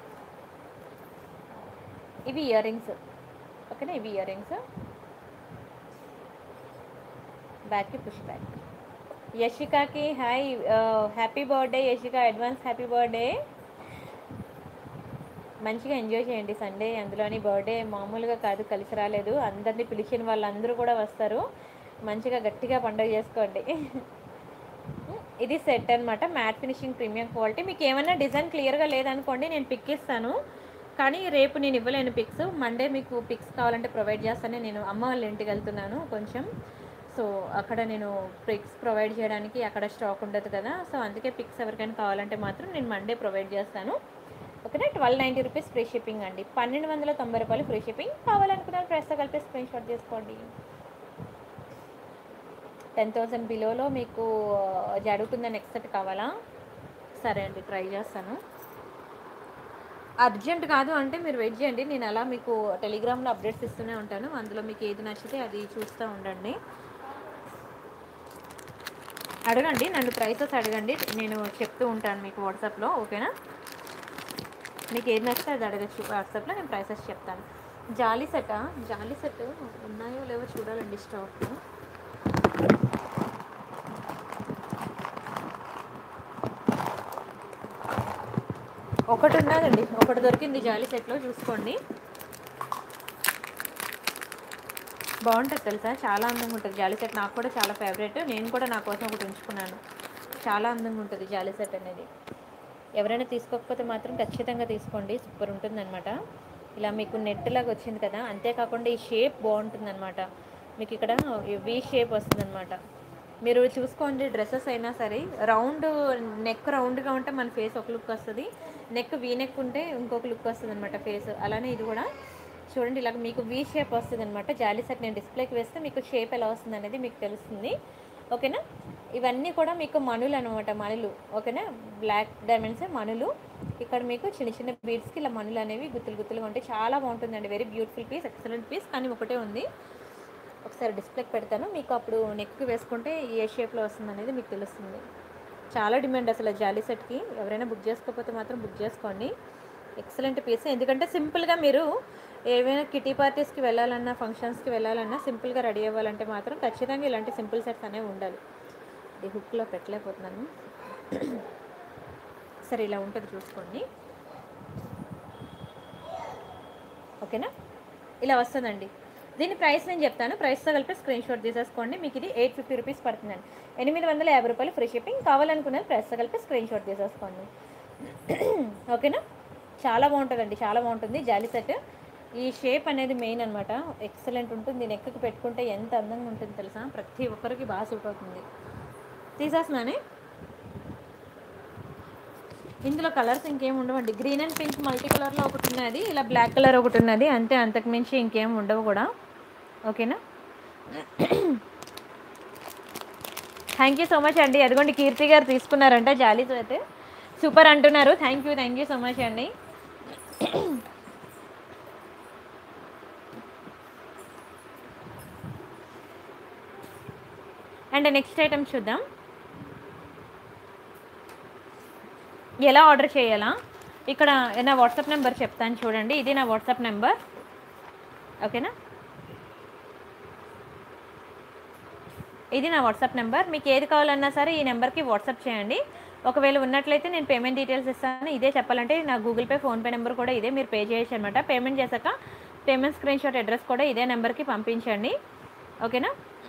ఇవి ఇయర్ రింగ్స్. ఓకేనా? ఇవి ఇయర్ రింగ్స్. బ్యాక్కి పుష్ బ్యాక్. యశికాకి hi, happy birthday Yashika, advance happy birthday. మంచిగా ఎంజాయ్ చేయండి సండే, అందులోని బర్త్డే మామూలుగా కాదు, కలిసి రాలేదు. అందరినీ పిలిచిన వాళ్ళందరూ కూడా వస్తారు, మంచిగా గట్టిగా పండుగ చేసుకోండి. ఇది సెట్ అనమాట, మ్యాట్ ఫినిషింగ్ ప్రీమియం క్వాలిటీ. మీకు ఏమైనా డిజైన్ క్లియర్గా లేదనుకోండి, నేను పిక్ ఇస్తాను, కానీ రేపు నేను ఇవ్వలేను పిక్స్. మండే మీకు పిక్స్ కావాలంటే ప్రొవైడ్ చేస్తాను. నేను అమ్మ వాళ్ళ ఇంటికి వెళ్తున్నాను కొంచెం, సో అక్కడ నేను పిక్స్ ప్రొవైడ్ చేయడానికి అక్కడ స్టాక్ ఉండదు కదా, సో అందుకే పిక్స్ ఎవరికైనా కావాలంటే మాత్రం నేను మండే ప్రొవైడ్ చేస్తాను. ఓకేనా? Twelve ninety rupees free shipping అండి, పన్నెండు వందల తొంభై రూపాయలు ఫ్రీ షిప్పింగ్. కావాలనుకున్నారు ప్రైస్తో కలిపి స్క్రీన్ షాట్ చేసుకోండి. టెన్ థౌసండ్ బిలోలో మీకు జరుగుతుందని ఎక్సెప్ట్ కావాలా? సరే అండి, ట్రై చేస్తాను. అర్జెంట్ కాదు అంటే మీరు వెయిట్ చేయండి, నేను అలా మీకు టెలిగ్రామ్లో అప్డేట్స్ ఇస్తూనే ఉంటాను. అందులో మీకు ఏది నచ్చితే అది చూస్తూ ఉండండి. అడగండి నన్ను, ప్రైసెస్ అడగండి, నేను చెప్తూ ఉంటాను మీకు వాట్సాప్లో. ఓకేనా? మీకు ఏది నచ్చితే అది అడగచ్చు వాట్సాప్లో, నేను ప్రైసెస్ చెప్తాను. జాలీ సెట్టా? జాలీ సెట్ ఉన్నాయో లేవో చూడాలండి స్టాక్. ఒకటి ఉన్నదండి, ఒకటి దొరికింది జాలీ సెట్లో, చూసుకోండి. బాగుంటుంది తెలుసా, చాలా అందంగా ఉంటుంది జాలీ సెట్. నాకు కూడా చాలా ఫేవరెట్, నేను కూడా నా కోసం ఒకటి ఉంచుకున్నాను. చాలా అందంగా ఉంటుంది జాలీ సెట్ అనేది. ఎవరైనా తీసుకోకపోతే మాత్రం ఖచ్చితంగా తీసుకోండి, సూపర్ ఉంటుందన్నమాట. ఇలా మీకు నెట్ లాగా వచ్చింది కదా, అంతేకాకుండా ఈ షేప్ బాగుంటుందన్నమాట. మీకు ఇక్కడ వీ షేప్ వస్తుందన్నమాట. మీరు చూసుకోండి, డ్రెస్సెస్ అయినా సరే రౌండ్ నెక్ రౌండ్గా ఉంటే మన ఫేస్ ఒక లుక్ వస్తుంది, నెక్ వీ నెక్ ఉంటే ఇంకొక లుక్ వస్తుంది అనమాట ఫేస్. అలానే ఇది కూడా చూడండి, ఇలా మీకు వీ షేప్ వస్తుంది అనమాట. జాలీ సెట్ నేను డిస్ప్లేకి వేస్తే మీకు షేప్ ఎలా వస్తుంది అనేది మీకు తెలుస్తుంది. ఓకేనా? ఇవన్నీ కూడా మీకు మణులు అనమాట, మణులు. ఓకేనా? బ్లాక్ డైమండ్స్ మణులు. ఇక్కడ మీకు చిన్న చిన్న బీడ్స్కి ఇలా మణులు అనేవి గుత్తులు గుత్తులుగా ఉంటాయి. చాలా బాగుంటుందండి, very beautiful piece, excellent piece. కానీ ఒకటే ఉంది, ఒకసారి డిస్ప్లేకి పెడతాను మీకు, అప్పుడు నెక్ వేసుకుంటే ఏ షేప్లో వస్తుంది అనేది మీకు తెలుస్తుంది. చాలా డిమాండ్ అసలు జాలీ సెట్కి, ఎవరైనా బుక్ చేసుకోకపోతే మాత్రం బుక్ చేసుకోండి. ఎక్సలెంట్ పీస్, ఎందుకంటే సింపుల్గా మీరు ఏవైనా కిటీ పార్టీస్కి వెళ్ళాలన్నా, ఫంక్షన్స్కి వెళ్ళాలన్నా, సింపుల్గా రెడీ అవ్వాలంటే మాత్రం ఖచ్చితంగా ఇలాంటి సింపుల్ సెట్స్ అనేవి ఉండాలి. ఈ హుక్లో పెట్టలేకపోతున్నాను. సరే, ఇలా ఉంటుంది చూసుకోండి. ఓకేనా? ఇలా వస్తుందండి. దీని ప్రైస్ నేను చెప్తాను, ప్రైస్తో కలిపి స్క్రీన్ షాట్ తీసేసుకోండి. మీకు ఇది ఎయిట్ ఫిఫ్టీ రూపీస్ పడుతుందండి, ఎనిమిది వందల యాభై రూపాయలు ఫ్రీ షిప్పింగ్. కావాలనుకున్నది ప్రైస్తో కలిపి స్క్రీన్ షాట్ తీసేసుకోండి. ఓకేనా? చాలా బాగుంటుందండి, చాలా బాగుంటుంది జాలీ సెట్. ఈ షేప్ అనేది మెయిన్ అనమాట, ఎక్సలెంట్ ఉంటుంది. నెక్కి పెట్టుకుంటే ఎంత అందంగా ఉంటుంది తెలుసా, ప్రతి ఒక్కరికి బాగా సూట్ అవుతుంది. తీసేస్తున్నానే, ఇందులో కలర్స్ ఇంకేం ఉండవండి. గ్రీన్ అండ్ పింక్ మల్టీ కలర్లో ఒకటి ఉన్నది, ఇలా బ్లాక్ కలర్ ఒకటి ఉన్నది, అంతే, అంతకు మించి ఇంకేం ఉండవు కూడా. ఓకేనా? థ్యాంక్ యూ సో మచ్ అండి. అదిగోండి కీర్తి గారు తీసుకున్నారంట జాలీ సెట్, సూపర్ అంటున్నారు. Thank you thank you so much అండి. అండ్ నెక్స్ట్ ఐటమ్ చూద్దాం. ఎలా ఆర్డర్ చేయాలా? ఇక్కడ నా వాట్సాప్ నెంబర్ చెప్తాను చూడండి. ఇది నా వాట్సాప్ నెంబర్, ఓకేనా? ఇది నా వాట్సాప్ నెంబర్. మీకు ఏది కావాలన్నా సరే ఈ నెంబర్కి వాట్సాప్ చేయండి. ఒకవేళ ఉన్నట్లయితే నేను పేమెంట్ డీటెయిల్స్ ఇస్తాను. ఇదే చెప్పాలంటే నా గూగుల్ పే, ఫోన్పే నెంబర్ కూడా ఇదే, మీరు పే చేయొచ్చు అనమాట. పేమెంట్ చేశాక పేమెంట్ స్క్రీన్ షాట్ అడ్రస్ కూడా ఇదే నెంబర్కి పంపించండి, ఓకేనా?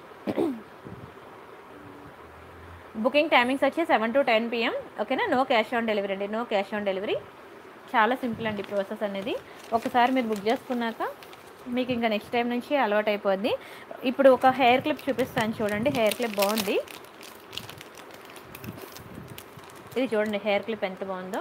బుకింగ్ టైమింగ్స్ వచ్చి సెవెన్ టు టెన్ పిఎం, ఓకేనా? నో క్యాష్ ఆన్ డెలివరీ అండి, నో క్యాష్ ఆన్ డెలివరీ. చాలా సింపుల్ అండి ప్రాసెస్ అనేది. ఒకసారి మీరు బుక్ చేసుకున్నాక మీకు ఇంకా నెక్స్ట్ టైం నుంచి అలవాటు అయిపోద్ది. ఇప్పుడు ఒక హెయిర్ క్లిప్ చూపిస్తాను చూడండి. హెయిర్ క్లిప్ బాగుంది, ఇది చూడండి హెయిర్ క్లిప్ ఎంత బాగుందో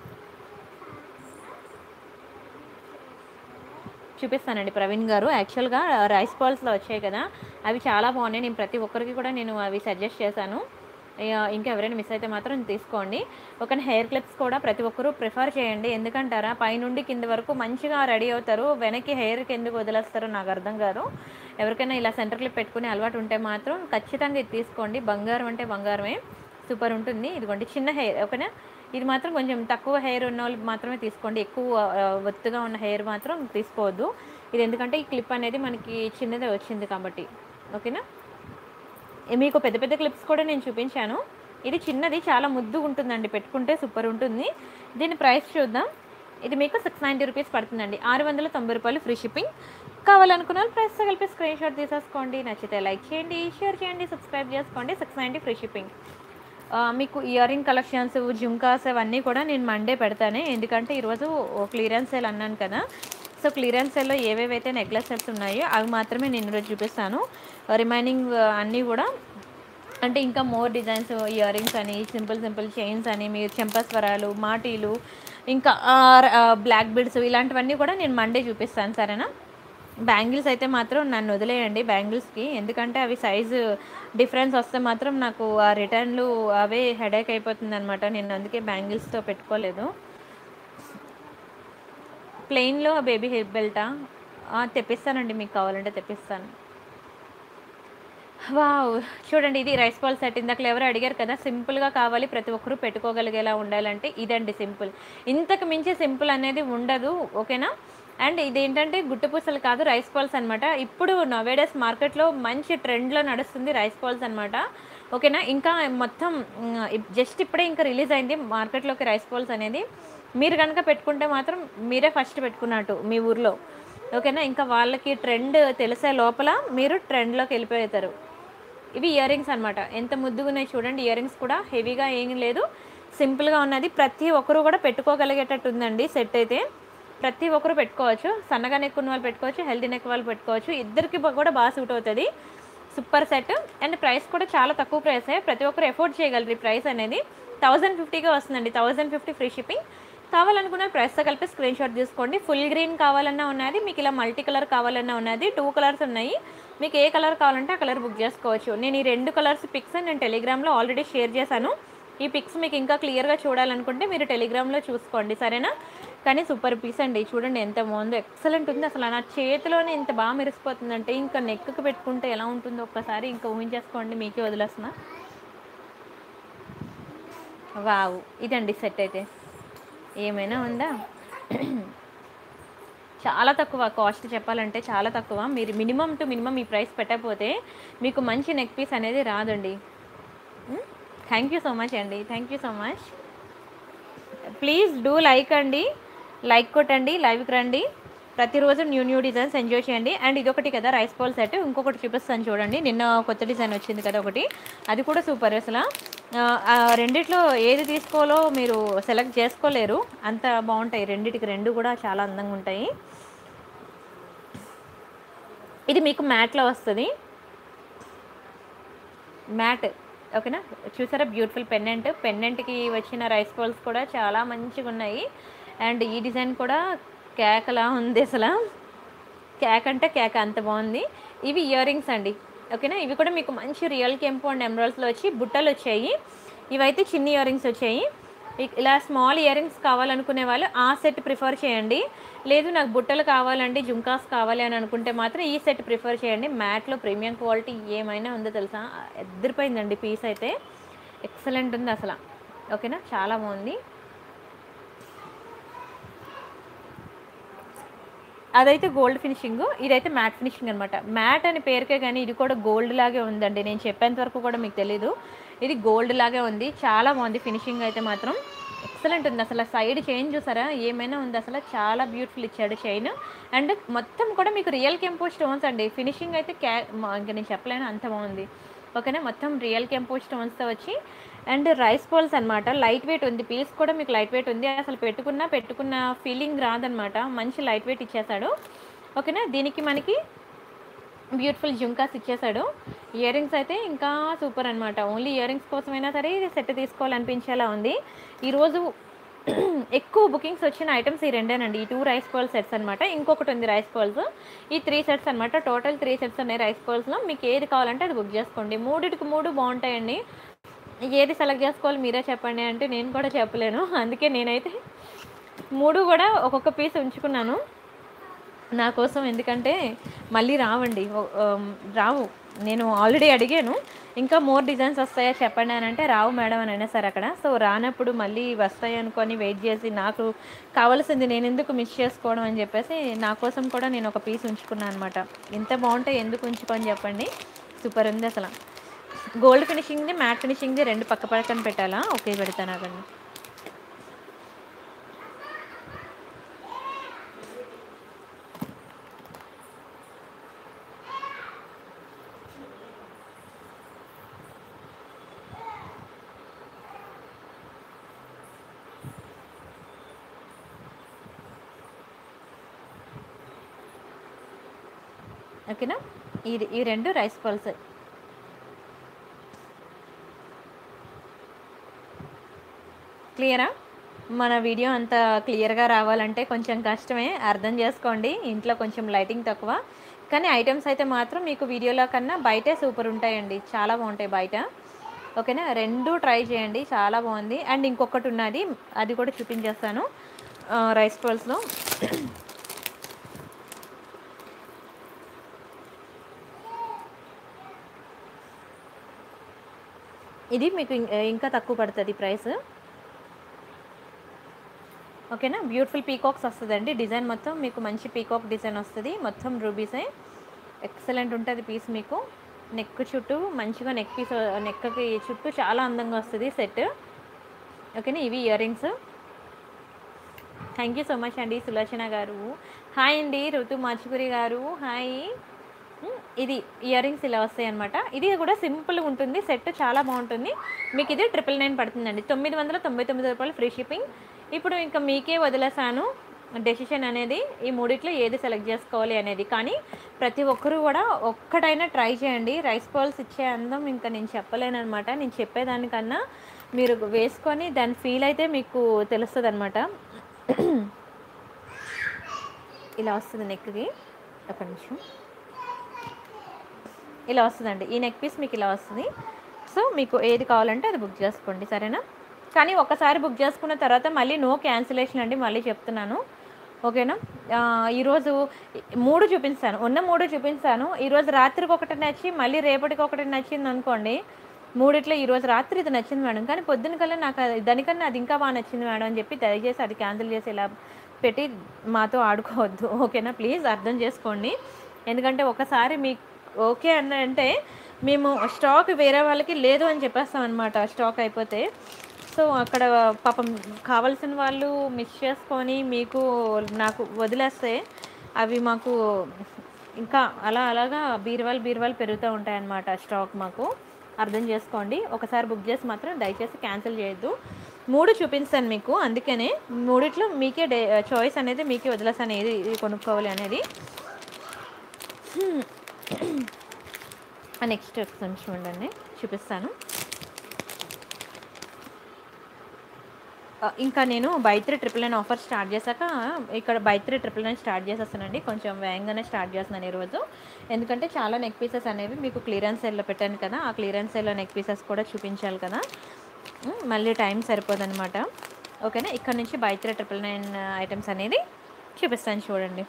చూపిస్తానండి ప్రవీణ్ గారు. యాక్చువల్గా రైస్ బాల్స్లో వచ్చాయి కదా, అవి చాలా బాగున్నాయి. నేను ప్రతి ఒక్కరికి కూడా నేను అవి సజెస్ట్ చేశాను. ఇంకా ఎవరైనా మిస్ అయితే మాత్రం తీసుకోండి. ఒక హెయిర్ క్లిప్స్ కూడా ప్రతి ఒక్కరూ ప్రిఫర్ చేయండి. ఎందుకంటారా, పైనుండి కింద వరకు మంచిగా రెడీ అవుతారు, వెనక్కి హెయిర్కి ఎందుకు వదిలేస్తారో నాకు అర్థం కాదు. ఎవరికైనా ఇలా సెంటర్ క్లిప్ పెట్టుకునే అలవాటు ఉంటే మాత్రం ఖచ్చితంగా ఇది తీసుకోండి. బంగారం అంటే బంగారమే, సూపర్ ఉంటుంది. ఇదిగోండి చిన్న హెయిర్, ఓకేనా? ఇది మాత్రం కొంచెం తక్కువ హెయిర్ ఉన్న వాళ్ళు మాత్రమే తీసుకోండి, ఎక్కువ ఒత్తుగా ఉన్న హెయిర్ మాత్రం తీసుకోవద్దు. ఇది ఎందుకంటే ఈ క్లిప్ అనేది మనకి చిన్నదే వచ్చింది కాబట్టి, ఓకేనా? మీకు పెద్ద పెద్ద క్లిప్స్ కూడా నేను చూపించాను. ఇది చిన్నది, చాలా ముద్దుగా ఉంటుందండి, పెట్టుకుంటే సూపర్ ఉంటుంది. దీని ప్రైస్ చూద్దాం. ఇది మీకు సిక్స్ నైంటీ రూపీస్ పడుతుందండి, ఆరు వందల తొంభై రూపాయలు ఫ్రీ షిప్పింగ్. కావాలనుకున్న వాళ్ళు ప్రైస్తో కలిపి స్క్రీన్ షాట్ తీసేసుకోండి. నచ్చితే లైక్ చేయండి, షేర్ చేయండి, సబ్స్క్రైబ్ చేసుకోండి. Six ninety free shipping. మీకు ఇయర్ రింగ్ కలెక్షన్స్, జుంకాస్ అవన్నీ కూడా నేను మండే పెడతాను, ఎందుకంటే ఈరోజు క్లియరెన్స్ సేల్ అన్నాను కదా. సో క్లియరెన్స్ సేల్లో ఏవేవైతే నెక్లెస్ సెట్స్ ఉన్నాయో అవి మాత్రమే నేను ఈరోజు చూపిస్తాను. రిమైనింగ్ అన్నీ కూడా అంటే ఇంకా మోర్ డిజైన్స్, ఇయర్ రింగ్స్ అని, సింపుల్ సింపుల్ చైన్స్ అని, మీరు చెంపస్వరాలు, మాటీలు, ఇంకా బ్లాక్ బీడ్స్, ఇలాంటివన్నీ కూడా నేను మండే చూపిస్తాను, సరేనా? బ్యాంగిల్స్ అయితే మాత్రం నన్ను వదిలేయండి బ్యాంగిల్స్కి, ఎందుకంటే అవి సైజు డిఫరెన్స్ వస్తే మాత్రం నాకు ఆ రిటర్న్లు అవే హెడేక్ అయిపోతుంది అనమాట. నేను అందుకే బ్యాంగిల్స్తో పెట్టుకోలేదు. ప్లెయిన్లో బేబీ హెయిర్ బెల్టా తెప్పిస్తానండి, మీకు కావాలంటే తెప్పిస్తాను. వావ్, చూడండి ఇది రైస్ బాల్ సెట్. ఇందాక ఎవరు అడిగారు కదా, సింపుల్గా కావాలి, ప్రతి ఒక్కరూ పెట్టుకోగలిగేలా ఉండాలంటే ఇదండి సింపుల్. ఇంతకు మించి సింపుల్ అనేది ఉండదు, ఓకేనా? అండ్ ఇదేంటంటే గుట్టు పూసలు కాదు, రైస్ బాల్స్ అనమాట. ఇప్పుడు నవేడేస్ మార్కెట్లో మంచి ట్రెండ్లో నడుస్తుంది రైస్ బాల్స్ అనమాట, ఓకేనా? ఇంకా మొత్తం జస్ట్ ఇప్పుడే ఇంకా రిలీజ్ అయింది మార్కెట్లోకి రైస్ బాల్స్ అనేది. మీరు కనుక పెట్టుకుంటే మాత్రం మీరే ఫస్ట్ పెట్టుకున్నట్టు మీ ఊర్లో, ఓకేనా? ఇంకా వాళ్ళకి ట్రెండ్ తెలిసే లోపల మీరు ట్రెండ్లోకి వెళ్ళిపోతారు. ఇవి ఇయర్ రింగ్స్ అనమాట, ఎంత ముద్దుగా ఉన్నాయి చూడండి. ఇయర్ రింగ్స్ కూడా హెవీగా ఏం లేదు, సింపుల్గా ఉన్నది. ప్రతి ఒక్కరు కూడా పెట్టుకోగలిగేటట్టు ఉందండి సెట్ అయితే. ప్రతి ఒక్కరు పెట్టుకోవచ్చు, సన్నగా నెక్ ఉన్న వాళ్ళు పెట్టుకోవచ్చు, హెల్తీ నెక్ వాళ్ళు పెట్టుకోవచ్చు, ఇద్దరికి కూడా బాగా సూట్ అవుతుంది. Super set. అండ్ ప్రైస్ కూడా చాలా తక్కువ ప్రైసే, ప్రతి ఒక్కరు ఎఫోర్డ్ చేయగలరు. ఈ ప్రైస్ అనేది థౌజండ్ ఫిఫ్టీగా వస్తుందండి, థౌజండ్ ఫిఫ్టీ ఫ్రీ షిప్పింగ్. కావాలనుకున్న ప్రైస్తో కలిపి స్క్రీన్ షాట్ తీసుకోండి. ఫుల్ గ్రీన్ కావాలన్నా ఉన్నది, మీకు ఇలా మల్టీ కలర్ కావాలన్నా ఉన్నది, టూ కలర్స్ ఉన్నాయి. మీకు ఏ కలర్ కావాలంటే ఆ కలర్ బుక్ చేసుకోవచ్చు. నేను ఈ రెండు కలర్స్ పిక్స్ నేను టెలిగ్రామ్లో ఆల్రెడీ షేర్ చేశాను. ఈ పిక్స్ మీకు ఇంకా క్లియర్గా చూడాలనుకుంటే మీరు టెలిగ్రామ్లో చూసుకోండి, సరేనా? కానీ సూపర్ పీస్ అండి, చూడండి ఎంత బాగుందో, ఎక్సలెంట్ ఉంది అసలు. నా చేతిలోనే ఇంత బాగా మెరిసిపోతుందంటే ఇంకా నెక్కి పెట్టుకుంటే ఎలా ఉంటుందో ఒక్కసారి ఇంకా ఊహించేసుకోండి, మీకే వదిలేస్తున్నా. వావ్, ఇదండి సెట్ అయితే. ఏమైనా ఉందా? చాలా తక్కువ కాస్ట్, చెప్పాలంటే చాలా తక్కువ. మీరు మినిమం టు మినిమం ఈ ప్రైస్ పెట్టకపోతే మీకు మంచి నెక్ పీస్ అనేది రాదండి. థ్యాంక్ యూ సో మచ్ అండి, thank you so much. Please do like అండి, లైక్ కొట్టండి, లైవ్కి రండి. ప్రతిరోజు న్యూ న్యూ డిజైన్స్ ఎంజాయ్ చేయండి. అండ్ ఇదొకటి కదా రైస్ బాల్ సెట్, ఇంకొకటి చూపిస్తాను చూడండి. నిన్న కొత్త డిజైన్ వచ్చింది కదా ఒకటి, అది కూడా సూపర్ అసలు. రెండిట్లో ఏది తీసుకోవాలో మీరు సెలెక్ట్ చేసుకోలేరు, అంత బాగుంటాయి. రెండిటికి రెండు కూడా చాలా అందంగా ఉంటాయి. ఇది మీకు మ్యాట్లో వస్తుంది, మ్యాట్, ఓకేనా? చూసారా బ్యూటిఫుల్ పెండెంట్. పెండెంట్కి వచ్చిన రైస్ బాల్స్ కూడా చాలా మంచిగా ఉన్నాయి. అండ్ ఈ డిజైన్ కూడా కేకలా ఉంది అసలు, కేక్ అంటే కేక్, అంత బాగుంది. ఇవి ఇయర్ రింగ్స్ అండి, ఓకేనా? ఇవి కూడా మీకు మంచి రియల్ కెంపు అండ్ ఎమరాల్డ్స్లో వచ్చి బుట్టలు వచ్చాయి. ఇవైతే చిన్న ఇయర్ రింగ్స్ వచ్చాయి. ఇలా స్మాల్ ఇయర్ రింగ్స్ కావాలనుకునే వాళ్ళు ఆ సెట్ ప్రిఫర్ చేయండి. లేదు నాకు బుట్టలు కావాలండి, జుంకాస్ కావాలి అని అనుకుంటే మాత్రం ఈ సెట్ ప్రిఫర్ చేయండి. మ్యాట్లో ప్రీమియం క్వాలిటీ ఏమైనా ఉందో తెలుసా, ఎదిరిపోయిందండి పీస్ అయితే, ఎక్సలెంట్ ఉంది అసలు, ఓకేనా? చాలా బాగుంది. అదైతే గోల్డ్ ఫినిషింగ్, ఇదైతే మ్యాట్ ఫినిషింగ్ అనమాట. మ్యాట్ అని పేరుకే కానీ ఇది కూడా గోల్డ్ లాగే ఉందండి. నేను చెప్పేంత వరకు కూడా మీకు తెలీదు, ఇది గోల్డ్ లాగే ఉంది. చాలా బాగుంది ఫినిషింగ్ అయితే మాత్రం ఎక్సలెంట్ ఉంది. అసలు సైడ్ చైన్ చూసారా ఏమైనా ఉంది, అసలు చాలా బ్యూటిఫుల్ ఇచ్చాడు చైన్. అండ్ మొత్తం కూడా మీకు రియల్ కెంపో స్టోన్స్ అండి. ఫినిషింగ్ అయితే క్యా ఇంకా నేను చెప్పలేను, అంత బాగుంది. ఓకేనా, మొత్తం రియల్ కెంపో స్టోన్స్తో వచ్చి అండ్ రైస్ బాల్స్ అనమాట. లైట్ వెయిట్ ఉంది, పీస్ కూడా మీకు లైట్ వెయిట్ ఉంది. అసలు పెట్టుకున్నా పెట్టుకున్న ఫీలింగ్ రాదనమాట, మంచి లైట్ వెయిట్ ఇచ్చేసాడు. ఓకేనా, దీనికి మనకి బ్యూటిఫుల్ జుంకాస్ ఇచ్చేసాడు. ఇయర్ రింగ్స్ అయితే ఇంకా సూపర్ అనమాట. ఓన్లీ ఇయర్ రింగ్స్ కోసమైనా సరే ఇది సెట్ తీసుకోవాలనిపించేలా ఉంది. ఈరోజు ఎక్కువ బుకింగ్స్ వచ్చిన ఐటమ్స్ ఈ రెండేనండి, ఈ టూ రైస్ పర్ల్ సెట్స్ అనమాట. ఇంకొకటి ఉంది రైస్ పర్ల్స్, ఈ త్రీ సెట్స్ అనమాట. టోటల్ త్రీ సెట్స్ ఉన్నాయి రైస్ పర్ల్స్లో. మీకు ఏది కావాలంటే అది బుక్ చేసుకోండి. మూడిటికి మూడు బాగుంటాయండి. ఏది సెలెక్ట్ చేసుకోవాలి మీరే చెప్పండి అంటే నేను కూడా చెప్పలేను. అందుకే నేనైతే మూడు కూడా ఒక్కొక్క పీస్ ఉంచుకున్నాను నా కోసం, ఎందుకంటే మళ్ళీ రావండి, రావు. నేను ఆల్రెడీ అడిగాను ఇంకా మోర్ డిజైన్స్ వస్తాయా చెప్పండి అని అంటే రావు మేడం అని అయినా సరే అక్కడ. సో రానప్పుడు మళ్ళీ వస్తాయి అనుకొని వెయిట్ చేసి నాకు కావాల్సింది నేను ఎందుకు మిస్ చేసుకోవడం అని చెప్పేసి నా కోసం కూడా నేను ఒక పీస్ ఉంచుకున్నాను అనమాట. ఇంత బాగుంటాయి ఎందుకు ఉంచుకొని చెప్పండి, సూపర్ ఉంది అసలు. గోల్డ్ ఫినిషింగ్ది మ్యాట్ ఫినిషింగ్ది రెండు పక్క పక్కన పెట్టాలా, ఓకే పెడతాను అక్కడ. ఓకేనా, ఇది ఈ రెండు రైస్ పల్స్. క్లియరా? మన వీడియో అంత క్లియర్గా రావాలంటే కొంచెం కష్టమే, అర్థం చేసుకోండి. ఇంట్లో కొంచెం లైటింగ్ తక్కువ, కానీ ఐటమ్స్ అయితే మాత్రం మీకు వీడియోలో కన్నా బయటే సూపర్ ఉంటాయండి, చాలా బాగుంటాయి బయట. ఓకేనా, రెండు ట్రై చేయండి, చాలా బాగుంది. అండ్ ఇంకొకటి ఉన్నది, అది కూడా చూపించేస్తాను రైస్ పర్ల్స్లో. ఇది మీకు ఇంకా తక్కువ పడుతుంది ప్రైస్. ఓకేనా, బ్యూటిఫుల్ పీకాక్స్ వస్తుందండి. డిజైన్ మొత్తం మీకు మంచి పీకాక్ డిజైన్ వస్తుంది, మొత్తం రూబీసే. ఎక్సలెంట్ ఉంటుంది పీస్. మీకు నెక్ చుట్టూ మంచిగా నెక్ పీస్, నెక్కి చుట్టూ చాలా అందంగా వస్తుంది సెట్. ఓకేనా, ఇవి ear rings. Thank you so much అండి సులోచన గారు. హాయ్ అండి ఋతు మాచుకురి గారు, హాయ్. ఇది ఇయర్ రింగ్స్ ఇలా వస్తాయి అనమాట. ఇది కూడా సింపుల్గా ఉంటుంది సెట్, చాలా బాగుంటుంది. మీకు ఇది ట్రిపుల్ నైన్ పడుతుందండి, తొమ్మిది వందల తొంభై తొమ్మిది రూపాయలు ఫ్రీ షిప్పింగ్. ఇప్పుడు ఇంకా మీకే వదిలేసాను డెసిషన్ అనేది, ఈ మూడిట్లో ఏది సెలెక్ట్ చేసుకోవాలి అనేది. కానీ ప్రతి ఒక్కరూ కూడా ఒక్కటైనా ట్రై చేయండి. రైస్ పర్ల్స్ ఇచ్చే అందం ఇంకా నేను చెప్పలేను అనమాట. నేను చెప్పేదానికన్నా మీరు వేసుకొని దాని ఫీల్ అయితే మీకు తెలుస్తుంది అనమాట. ఇలా వస్తుంది నెక్కి, ఒక నిమిషం, ఇలా వస్తుందండి ఈ నెక్ పీస్ మీకు ఇలా వస్తుంది. సో మీకు ఏది కావాలంటే అది బుక్ చేసుకోండి, సరేనా? కానీ ఒకసారి బుక్ చేసుకున్న తర్వాత మళ్ళీ నో క్యాన్సిలేషన్ అండి, మళ్ళీ చెప్తున్నాను. ఓకేనా, ఈరోజు మూడు చూపిస్తాను, ఉన్న మూడు చూపిస్తాను. ఈరోజు రాత్రికి ఒకటి నచ్చి మళ్ళీ రేపటికి ఒకటి నచ్చింది అనుకోండి, మూడిట్లో ఈరోజు రాత్రి ఇది నచ్చింది మేడం, కానీ పొద్దున కల్లా నాకు దానికన్నా అది ఇంకా బాగా నచ్చింది మేడం అని చెప్పి దయచేసి అది క్యాన్సిల్ చేసి ఇలా పెట్టి మాతో ఆడుకోవద్దు. ఓకేనా, ప్లీజ్ అర్థం చేసుకోండి. ఎందుకంటే ఒకసారి మీకు ఓకే అని అంటే మేము స్టాక్ వేరే వాళ్ళకి లేదు అని చెప్పేస్తాం అనమాట, స్టాక్ అయిపోతే. సో అక్కడ పాపం కావాల్సిన వాళ్ళు మిస్ చేసుకొని మీకు నాకు వదిలేస్తే అవి మాకు ఇంకా అలా అలాగా బీరువాలు బీరువాలు పెరుగుతూ ఉంటాయన్నమాట స్టాక్. మాకు అర్థం చేసుకోండి. ఒకసారి బుక్ చేసి మాత్రం దయచేసి క్యాన్సిల్ చేయొద్దు. మూడు చూపిస్తాను మీకు, అందుకనే మూడిట్లో మీకే డే చాయిస్ అనేది మీకే వదిలేస్తాను ఏది కొనుక్కోవాలి అనేది. నెక్స్ట్ నిమిషం ఉండండి, చూపిస్తాను. ఇంకా నేను buy three triple nine offer start చేశాక ఇక్కడ buy three triple nine start చేసేస్తానండి. కొంచెం వేగంగానే స్టార్ట్ చేస్తున్నాను ఈరోజు, ఎందుకంటే చాలా నెక్ పీసెస్ అనేవి మీకు క్లియరెన్స్ సేల్లో పెట్టాను కదా, ఆ క్లియరెన్స్ సేల్లో నెక్ పీసెస్ కూడా చూపించాలి కదా, మళ్ళీ టైం సరిపోదన్నమాట. ఓకేనా, ఇక్కడ నుంచి buy three triple nine items అనేది చూపిస్తాను చూడండి.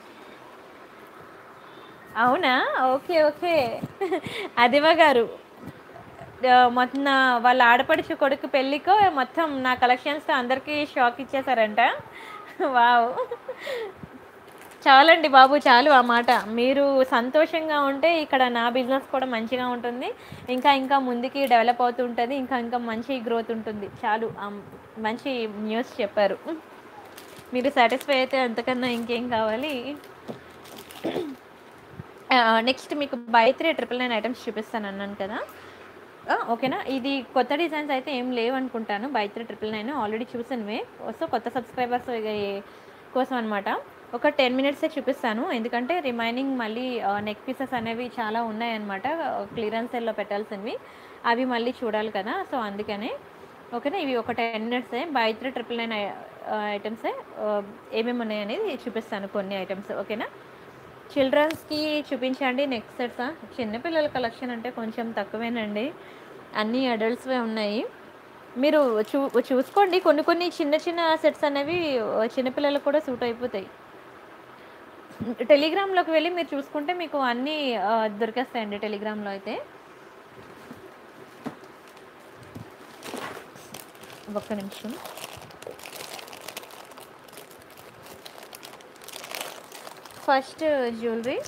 అవునా, ఓకే ఓకే. అదివా గారు మొత్తం వాళ్ళ ఆడపడుచు కొడుకు పెళ్ళికో మొత్తం నా కలెక్షన్స్తో అందరికీ షాక్ ఇచ్చేసారంట. వావ్, చాలండి బాబు, చాలు ఆ మాట. మీరు సంతోషంగా ఉంటే ఇక్కడ నా బిజినెస్ కూడా మంచిగా ఉంటుంది. ఇంకా ఇంకా ముందుకి డెవలప్ అవుతూ ఉంటది. ఇంకా ఇంకా మంచి గ్రోత్ ఉంటుంది. చాలు, ఆహ్, మంచి న్యూస్ చెప్పారు. మీరు సాటిస్ఫై అయితే అంతకన్నా ఇంకేం కావాలి? ఆహ్, నెక్స్ట్ మీకు buy three triple nine items చూపిస్తానన్నాను కదా! ఆ! ఓకేనా. ఇది కొత్త డిజైన్స్ అయితే ఏం లేవనుకుంటాను. Buy three triple nine already చూసినవే. సో, కొత్త సబ్స్క్రైబర్స్ కోసం అనమాట. ఒక టెన్ మినిట్సే చూపిస్తాను. ఎందుకంటే రిమైనింగ్ మళ్ళీ ఆహ్, నెక్ పీసెస్ అనేవి చాలా ఉన్నాయన్నమాట. క్లియరెన్స్ సేల్‌లో పెట్టాల్సినవి. అవి మళ్ళీ చూడాలి కదా! సో, అందుకనే. ఓకేనా. ఇవి ఒక టెన్ మినిట్సే. Buy three triple nine I ah, ఐటెమ్సే. ఆహ్, ఏమేమి ఉన్నాయనేది చూపిస్తాను కొన్ని ఐటెమ్స్. ఓకేనా. చిల్డ్రన్స్‌కి చూపించండి నెక్ సెట్సా? చిన్న పిల్లల కలెక్షన్ అంటే కొంచెం తక్కువేనండి. అన్నీ అడల్ట్స్‌వే ఉన్నాయి. మీరు చూ చూసుకోండి. కొన్ని కొన్ని చిన్న చిన్న సెట్స్ అనేవి చిన్న పిల్లలకు కూడా సూట్ అయిపోతాయి. టెలిగ్రామ్‌లోకి వెళ్లి మీరు చూసుకుంటే మీకు అన్నీ ఆహ్, దొరికేస్తాయండి టెలిగ్రామ్‌లో అయితే. ఒక్క నిమిషం. First jewellery.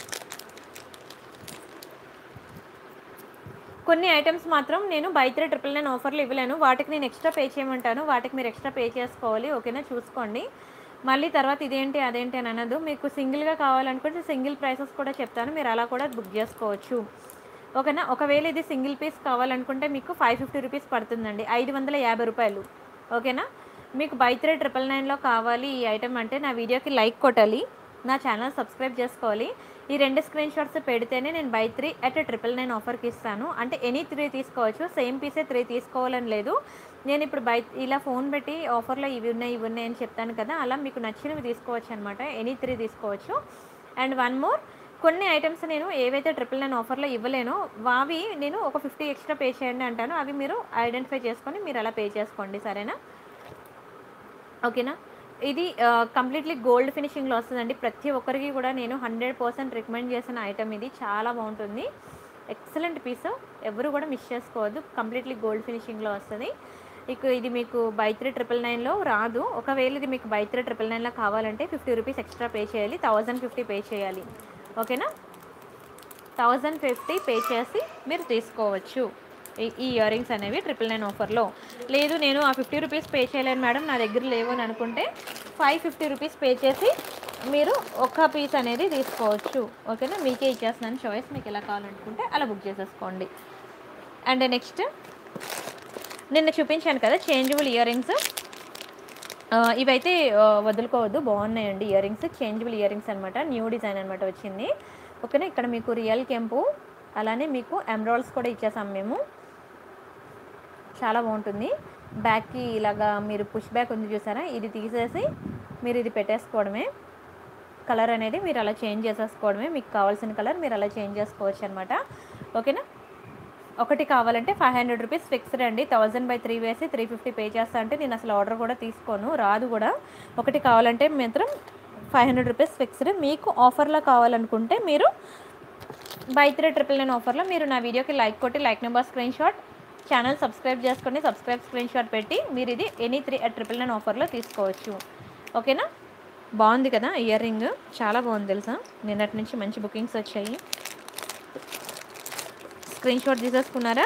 కొన్ని ఐటెమ్స్ మాత్రం నేను బై త్రీ ట్రిపుల్ నైన్ ఆఫర్‌లో ఇవ్వలేను. వాటికి నేను ఎక్స్‌ట్రా పే చేయమంటాను. వాటికి మీరు ఎక్స్‌ట్రా పే చేసుకోవాలి. ఓకేనా. చూసుకోండి. మళ్ళీ తర్వాత ఇదేంటి, అదేంటి అని అనొద్దు. మీకు సింగిల్‌గా కావాలనుకుంటే సింగిల్ ప్రైసెస్ కూడా చెప్తాను. మీరు అలా కూడా బుక్ చేసుకోవచ్చు. ఓకేనా. ఒకవేళ ఇది సింగిల్ పీస్ కావాలనుకుంటే మీకు ఫైవ్ ఫిఫ్టీ రూపీస్ పడుతుందండి. ఐదు వందల యాభై రూపాయలు. ఓకేనా. మీకు బై త్రీ ట్రిపుల్ నైన్‌లో కావాలి ఈ ఐటెమ్ అంటే నా వీడియోకి లైక్ కొట్టాలి. నా ఛానల్ సబ్స్క్రైబ్ చేసుకోవాలి. ఈ రెండు స్క్రీన్ షాట్స్ పెడితేనే నేను buy three at triple nine ఆఫర్కి ఇస్తాను. అంటే ఎనీ త్రీ తీసుకోవచ్చు. సేమ్ పీసే త్రీ తీసుకోవాలని లేదు. నేను ఇప్పుడు బై ఇలా ఫోన్ పెట్టి ఆఫర్లో ఇవి ఉన్నాయి, ఇవి ఉన్నాయి అని చెప్తాను కదా! అలా మీకు నచ్చినవి తీసుకోవచ్చు అనమాట. ఎనీ త్రీ తీసుకోవచ్చు. అండ్ వన్ మోర్, కొన్ని ఐటెమ్స్ నేను ఏవైతే ట్రిపుల్ నైన్ ఆఫర్లో ఇవ్వలేనో అవి నేను ఒక ఫిఫ్టీ ఎక్స్ట్రా పే చేయండి అంటాను. అవి మీరు ఐడెంటిఫై చేసుకొని మీరు అలా పే చేసుకోండి. సరేనా. ఓకేనా. ఇది ఆహ్, కంప్లీట్‌లీ గోల్డ్ ఫినిషింగ్‌లో వస్తదండి. ప్రతి ఒక్కరికి కూడా నేను హండ్రెడ్ పర్సెంట్ రికమెండ్ చేసిన ఐటెమ్ ఇది. చాలా బాగుంటుంది. Excellent piece. ఎవరు కూడా మిస్ చేసుకోవద్దు. కంప్లీట్‌లీ గోల్డ్ ఫినిషింగ్‌లో వస్తది. ఇక ఇది మీకు బై త్రీ ట్రిపుల్ నైన్‌లో రాదు. ఒకవేళ ఇది మీకు బై త్రీ ట్రిపుల్ నైన్‌లో కావాలంటే ఫిఫ్టీ రూపీస్ ఎక్స్ట్రా పే చేయాలి. థౌసండ్ ఫిఫ్టీ పే చేయాలి. ఓకేనా. థౌసండ్ ఫిఫ్టీ పే చేసి మీరు తీసుకోవచ్చు ఈ ఈ ఇయర్ రింగ్స్ అనేవి ట్రిపుల్ నైన్ ఆఫర్లో. లేదు నేను ఆ ఫిఫ్టీ రూపీస్ పే చేయలేను మేడం, నా దగ్గర లేవు అని అనుకుంటే ఫైవ్ ఫిఫ్టీ రూపీస్ పే చేసి మీరు ఒక పీస్ అనేది తీసుకోవచ్చు. ఓకేనా. మీకే ఇచ్చేస్తున్నాను చాయిస్. మీకు ఎలా కావాలనుకుంటే అలా బుక్ చేసేసుకోండి. అండ్ నెక్స్ట్ నిన్న చూపించాను కదా చేంజబుల్ ఇయర్ రింగ్స్. ఇవైతే ఆహ్, వదులుకోవద్దు. బాగున్నాయండి ear rings. Changeable ear rings అనమాట. న్యూ డిజైన్ అనమాట వచ్చింది. ఓకేనా. ఇక్కడ మీకు రియల్ కెంపు, అలానే మీకు ఎమరాల్డ్స్ కూడా ఇచ్చేసాం మేము. చాలా బాగుంటుంది. బ్యాక్‌కి ఇలాగా మీరు పుష్ బ్యాక్ ఉంది చూసారా, ఇది తీసేసి మీరు ఇది పెట్టేసుకోవడమే. కలర్ అనేది మీరు అలా చేంజ్ చేసేసుకోవడమే. మీకు కావాల్సిన కలర్ మీరు అలా చేంజ్ చేసుకోవచ్చు అనమాట. ఓకేనా. ఒకటి కావాలంటే ఫైవ్ హండ్రెడ్ రూపీస్ ఫిక్స్డ్ అండి. థౌసండ్ బై త్రీ వేసి త్రీ ఫిఫ్టీ పే చేస్తా అంటే నేను అసలు ఆర్డర్ కూడా తీసుకోను, రాదు కూడా. ఒకటి కావాలంటే మాత్రం ఫైవ్ హండ్రెడ్ రూపీస్ ఫిక్స్డ్. మీకు ఆఫర్లో కావాలనుకుంటే మీరు బై త్రీ ట్రిపుల్ నైన్ ఆఫర్లో మీరు నా వీడియోకి లైక్ కొట్టి like number screenshot, channel subscribe చేసుకొని సబ్స్క్రైబ్ స్క్రీన్ షాట్ పెట్టి మీరు ఇది any three at triple nine ఆఫర్లో తీసుకోవచ్చు. ఓకేనా. బాగుంది కదా ఇయర్ రింగ్, చాలా బాగుంది తెలుసా. నిన్నటి నుంచి మంచి బుకింగ్స్ వచ్చాయి. స్క్రీన్ షాట్ తీసేసుకున్నారా.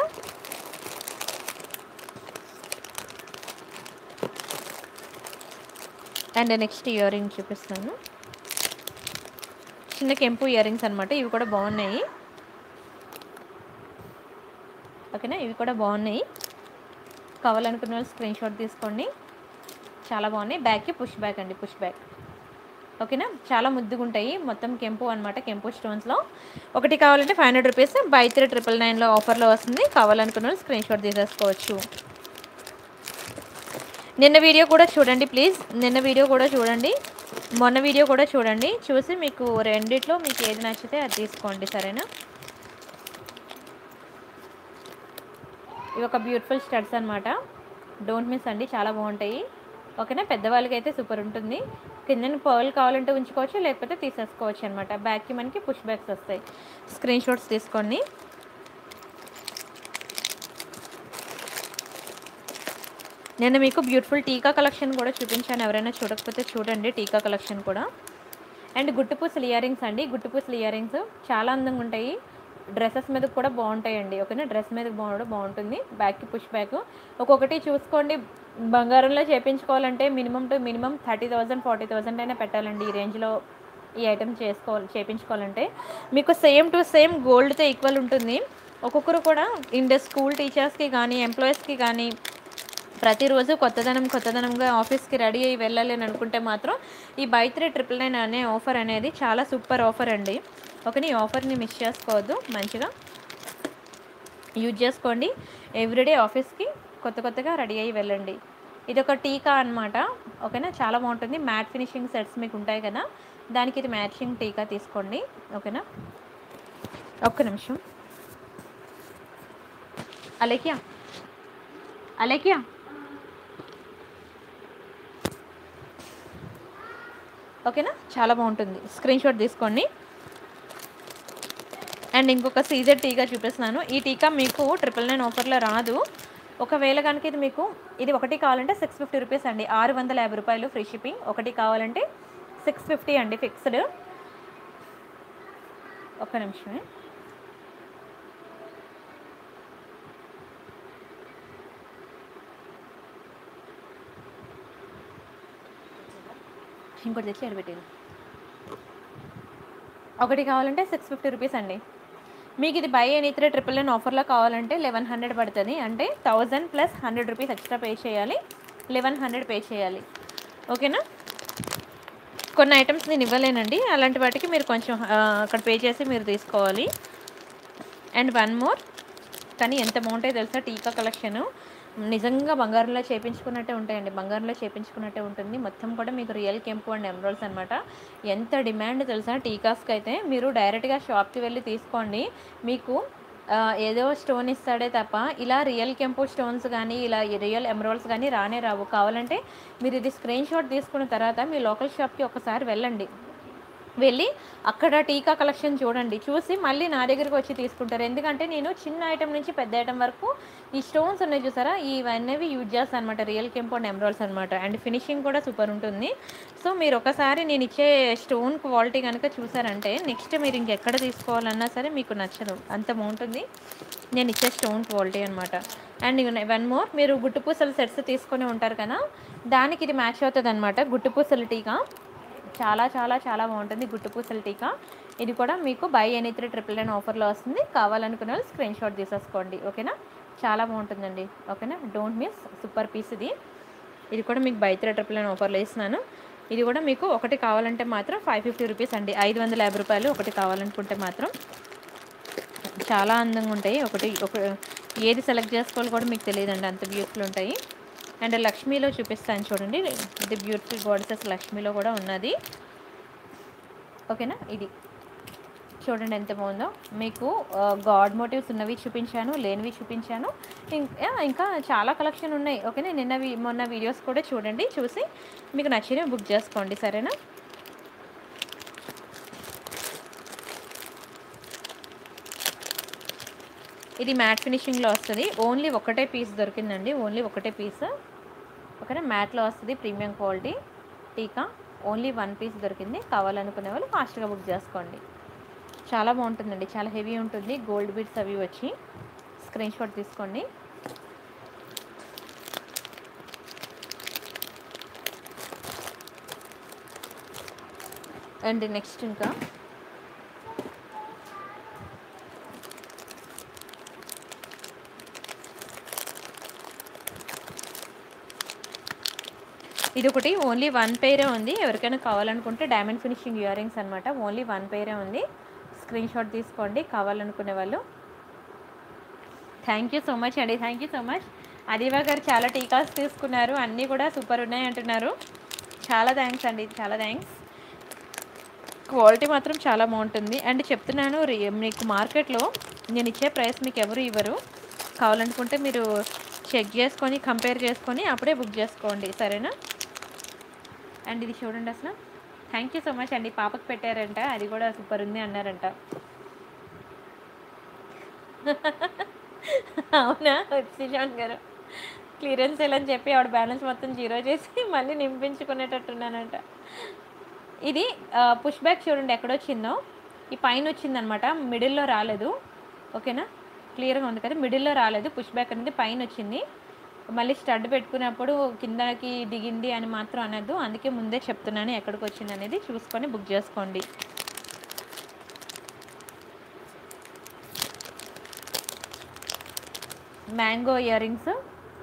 అండ్ నెక్స్ట్ ఇయర్ రింగ్ చూపిస్తాను. చిన్న కెంపు ఇయర్ రింగ్స్ అనమాట. ఇవి కూడా బాగున్నాయి. ఓకేనా. ఇవి కూడా బాగున్నాయి. కావాలనుకున్న వాళ్ళు స్క్రీన్ షాట్ తీసుకోండి. చాలా బాగున్నాయి. బ్యాక్కి పుష్ బ్యాక్ అండి, పుష్ బ్యాక్. ఓకేనా. చాలా ముద్దుగా ఉంటాయి. మొత్తం కెంపు అనమాట, కెంపు స్టోన్స్లో. ఒకటి కావాలంటే five hundred rupees buy three triple నైన్లో ఆఫర్లో వస్తుంది. కావాలనుకున్న వాళ్ళు స్క్రీన్ షాట్ తీసేసుకోవచ్చు. నిన్న వీడియో కూడా చూడండి ప్లీజ్. నిన్న వీడియో కూడా చూడండి, మొన్న వీడియో కూడా చూడండి. చూసి మీకు రెండిట్లో మీకు ఏది నచ్చితే అది తీసుకోండి. సరేనా. ఇవి ఒక బ్యూటిఫుల్ స్టడ్స్ అనమాట. డోంట్ మిస్ అండి, చాలా బాగుంటాయి. ఓకేనా. పెద్దవాళ్ళకి అయితే సూపర్ ఉంటుంది. కింద పర్ల్ కావాలంటే ఉంచుకోవచ్చు, లేకపోతే తీసేసుకోవచ్చు అనమాట. బ్యాక్కి మనకి పుష్ బ్యాక్స్ వస్తాయి. స్క్రీన్ షాట్స్ తీసుకోండి. నేను మీకు బ్యూటిఫుల్ టీకా కలెక్షన్ కూడా చూపించాను. ఎవరైనా చూడకపోతే చూడండి టీకా కలెక్షన్ కూడా. అండ్ గుట్టుపూసలు ఇయర్ రింగ్స్ అండి. గుట్టుపూసలు ఇయర్ రింగ్స్ చాలా అందంగా ఉంటాయి. డ్రెస్సెస్ మీద కూడా బాగుంటాయండి. ఓకేనా, డ్రెస్ మీద బాగుండడం బాగుంటుంది. బ్యాక్కి పుష్ బ్యాక్ ఒక్కొక్కటి చూసుకోండి. బంగారంలో చేయించుకోవాలంటే minimum to minimum thirty thousand forty thousand అయినా పెట్టాలండి. ఈ రేంజ్లో ఈ ఐటమ్ చేసుకోవాలి చేయించుకోవాలంటే మీకు సేమ్ టు సేమ్ గోల్డ్తో ఈక్వల్ ఉంటుంది. ఒక్కొక్కరు కూడా ఇండ స్కూల్ టీచర్స్కి కానీ ఎంప్లాయీస్కి కానీ ప్రతిరోజు కొత్తదనం కొత్తదనంగా ఆఫీస్కి రెడీ అయ్యి వెళ్ళాలి అని అనుకుంటే మాత్రం ఈ బై త్రీ ట్రిపుల్ నైన్ అనే ఆఫర్ అనేది చాలా సూపర్ ఆఫర్ అండి. ఓకేనా, ఈ ఆఫర్ని మిస్ చేసుకోవద్దు. మంచిగా యూజ్ చేసుకోండి. ఎవ్రీడే ఆఫీస్కి కొత్త కొత్తగా రెడీ అయ్యి వెళ్ళండి. ఇది ఒక టీకా అనమాట. ఓకేనా, చాలా బాగుంటుంది. మ్యాట్ ఫినిషింగ్ సెట్స్ మీకు ఉంటాయి కదా, దానికి ఇది మ్యాచింగ్ టీకా తీసుకోండి. ఓకేనా, ఒక్క నిమిషం. అలేకియా అలేకియా ఓకేనా, చాలా బాగుంటుంది. స్క్రీన్ షాట్ తీసుకోండి. అండ్ ఇంకొక సీజర్ టీకా చూపిస్తున్నాను. ఈ టీకా మీకు ట్రిపుల్ నైన్ ఆఫర్లో రాదు. ఒకవేళ కనుక ఇది మీకు ఇది ఒకటి కావాలంటే సిక్స్ ఫిఫ్టీ రూపీస్ అండి. ఆరు వందల యాభై రూపాయలు ఫ్రీ షిప్పింగ్. ఒకటి కావాలంటే సిక్స్ ఫిఫ్టీ అండి ఫిక్స్డ్. ఒక్క నిమిషమే. ఇంకోటి తెచ్చి ఎడబెట్టేది. ఒకటి కావాలంటే సిక్స్ ఫిఫ్టీ రూపీస్ అండి. మీకు ఇది buy any three triple nine ఆఫర్లో కావాలంటే లెవెన్ హండ్రెడ్ పడుతుంది. అంటే thousand plus hundred rupees extra pay చేయాలి. లెవెన్ హండ్రెడ్ పే చేయాలి. ఓకేనా, కొన్ని ఐటమ్స్ నేను ఇవ్వలేనండి. అలాంటి వాటికి మీరు కొంచెం అక్కడ పే చేసి మీరు తీసుకోవాలి. అండ్ వన్ మోర్, కానీ ఎంత బాగుంటాయో తెలుసా టీకా కలెక్షన్. నిజంగా బంగారంలో చేయించుకున్నట్టే ఉంటాయండి. బంగారంలో చేయించుకున్నట్టే ఉంటుంది. మొత్తం కూడా మీకు రియల్ కెంపు అండ్ ఎమరాల్డ్స్ అనమాట. ఎంత డిమాండ్ తెలుసా టీకాస్కి అయితే. మీరు డైరెక్ట్గా షాప్కి వెళ్ళి తీసుకోండి. మీకు ఏదో స్టోన్ ఇస్తాడే తప్ప ఇలా రియల్ కెంపు స్టోన్స్ కానీ ఇలా రియల్ ఎమరాల్డ్స్ కానీ రానే రావు. కావాలంటే మీరు ఇది స్క్రీన్ షాట్ తీసుకున్న తర్వాత మీ లోకల్ షాప్కి ఒకసారి వెళ్ళండి. వెళ్ళి అక్కడ టీకా కలెక్షన్ చూడండి. చూసి మళ్ళీ నా దగ్గరికి వచ్చి తీసుకుంటారు. ఎందుకంటే నేను చిన్న ఐటమ్ నుంచి పెద్ద ఐటమ్ వరకు ఈ స్టోన్స్ ఉన్నాయి చూసారా, ఇవన్నీ యూజ్ చేస్తాను అనమాట. రియల్ కెంపు అండ్ ఎమరాల్డ్స్ అనమాట. అండ్ ఫినిషింగ్ కూడా సూపర్ ఉంటుంది. సో మీరు ఒకసారి నేను ఇచ్చే స్టోన్ క్వాలిటీ కనుక చూసారంటే నెక్స్ట్ మీరు ఇంకెక్కడ తీసుకోవాలన్నా సరే మీకు నచ్చదు. అంత బాగుంటుంది నేను ఇచ్చే స్టోన్ క్వాలిటీ అనమాట. అండ్ వన్ మోర్, మీరు గుట్టుపూసల సెట్స్ తీసుకొని ఉంటారు కదా, దానికి ఇది మ్యాచ్ అవుతుంది అనమాట. గుట్టుపూసల టీకా చాలా చాలా చాలా బాగుంటుంది. గుట్టుపూసల టీకా ఇది కూడా మీకు buy any three triple nine ఆఫర్లో వస్తుంది. కావాలనుకునే వాళ్ళు స్క్రీన్ షాట్ తీసేసుకోండి. ఓకేనా, చాలా బాగుంటుందండి. ఓకేనా, డోంట్ మిస్. సూపర్ పీస్ ఇది. ఇది కూడా మీకు బై త్రీ ట్రిపుల్ నైన్ ఆఫర్లో ఇస్తున్నాను. ఇది కూడా మీకు ఒకటి కావాలంటే మాత్రం ఫైవ్ ఫిఫ్టీ రూపీస్ అండి. ఐదు వందల యాభై రూపాయలు ఒకటి కావాలనుకుంటే మాత్రం. చాలా అందంగా ఉంటాయి. ఒకటి ఒక ఏది సెలెక్ట్ చేసుకోవాలో కూడా మీకు తెలియదండి, అంత బ్యూటిఫుల్ ఉంటాయి. అండ్ లక్ష్మీలో చూపిస్తాను చూడండి. ఇది బ్యూటిఫుల్ గాడెసెస్ లక్ష్మీలో కూడా ఉన్నది. ఓకేనా, ఇది చూడండి ఎంత బాగుందో. మీకు గాడ్ మోటివ్స్ ఉన్నవి చూపించాను, లేనివి చూపించాను. ఇంకా ఇంకా చాలా కలెక్షన్ ఉన్నాయి. ఓకేనా, నిన్న మొన్న వీడియోస్ కూడా చూడండి. చూసి మీకు నచ్చినవి బుక్ చేసుకోండి. సరేనా, ఇది మ్యాట్ ఫినిషింగ్లో వస్తుంది. ఓన్లీ ఒకటే పీస్ దొరికిందండి. ఓన్లీ ఒకటే పీస్. ఓకేనా, మ్యాట్లో వస్తుంది. ప్రీమియం క్వాలిటీ టీకా. ఓన్లీ వన్ పీస్ దొరికింది. కావాలనుకునే వాళ్ళు ఫాస్ట్గా బుక్ చేసుకోండి. చాలా బాగుంటుందండి. చాలా హెవీ ఉంటుంది. గోల్డ్ బీడ్స్ అవి వచ్చి స్క్రీన్ షాట్ తీసుకోండి. అండ్ నెక్స్ట్ ఇంకా ఇది ఒకటి ఓన్లీ వన్ పేరే ఉంది. ఎవరికైనా కావాలనుకుంటే డైమండ్ ఫినిషింగ్ ఇయర్ రింగ్స్ అనమాట. ఓన్లీ వన్ పేరే ఉంది. స్క్రీన్ షాట్ తీసుకోండి కావాలనుకునే వాళ్ళు. థ్యాంక్ యూ సో మచ్ అండి. Thank you so much. అదీవా గారు చాలా టీకాస్ తీసుకున్నారు, అన్నీ కూడా సూపర్ ఉన్నాయి అంటున్నారు. చాలా థ్యాంక్స్ అండి, చాలా థ్యాంక్స్. క్వాలిటీ మాత్రం చాలా బాగుంటుంది. అండ్ చెప్తున్నాను, మీకు మార్కెట్లో నేను ఇచ్చే ప్రైస్ మీకు ఎవరు ఇవ్వరు. కావాలనుకుంటే మీరు చెక్ చేసుకొని కంపేర్ చేసుకొని అప్పుడే బుక్ చేసుకోండి. సరేనా. అండ్ ఇది చూడండి అసలు. థ్యాంక్ యూ సో మచ్ అండి. పాపకు పెట్టారంట, అది కూడా సూపర్ ఉంది అన్నారంట. అవునా శ్రీశాంత్ గారు, క్లియరెన్స్ సేల్ అని చెప్పి ఆవిడ బ్యాలెన్స్ మొత్తం జీరో చేసి మళ్ళీ నింపించుకునేటట్టున్నానంట. ఇది పుష్ బ్యాక్ చూడండి ఎక్కడొచ్చిందో, ఈ పైన వచ్చిందనమాట, మిడిల్లో రాలేదు. ఓకేనా, క్లియర్గా ఉంది కదా, మిడిల్లో రాలేదు, పుష్ బ్యాక్ అనేది పైన వచ్చింది. మళ్ళీ స్టడ్ పెట్టుకున్నప్పుడు కిందకి దిగింది అని మాత్రం అనద్దు, అందుకే ముందే చెప్తున్నాను ఎక్కడికి వచ్చింది అనేది చూసుకొని బుక్ చేసుకోండి. మ్యాంగో ఇయర్ రింగ్స్,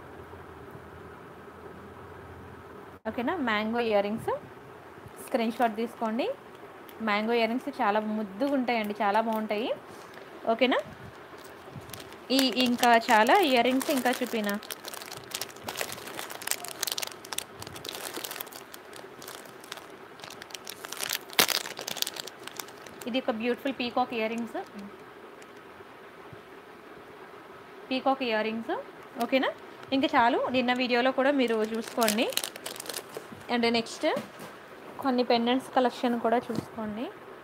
ఓకేనా, mango earrings screenshot తీసుకోండి. మ్యాంగో ఇయర్ రింగ్స్ చాలా ముద్దుగా ఉంటాయండి, చాలా బాగుంటాయి. ఓకేనా, ఈ ఇంకా చాలా ఇయర్ రింగ్స్ ఇంకా చూపినా. ఇది ఒక beautiful peacock earrings, peacock ear rings. ఓకేనా, ఇంకా చాలు, నిన్న వీడియోలో కూడా మీరు చూసుకోండి. అండ్ నెక్స్ట్ కొన్ని పెండెంట్స్ కలెక్షన్ కూడా చూసుకోండి.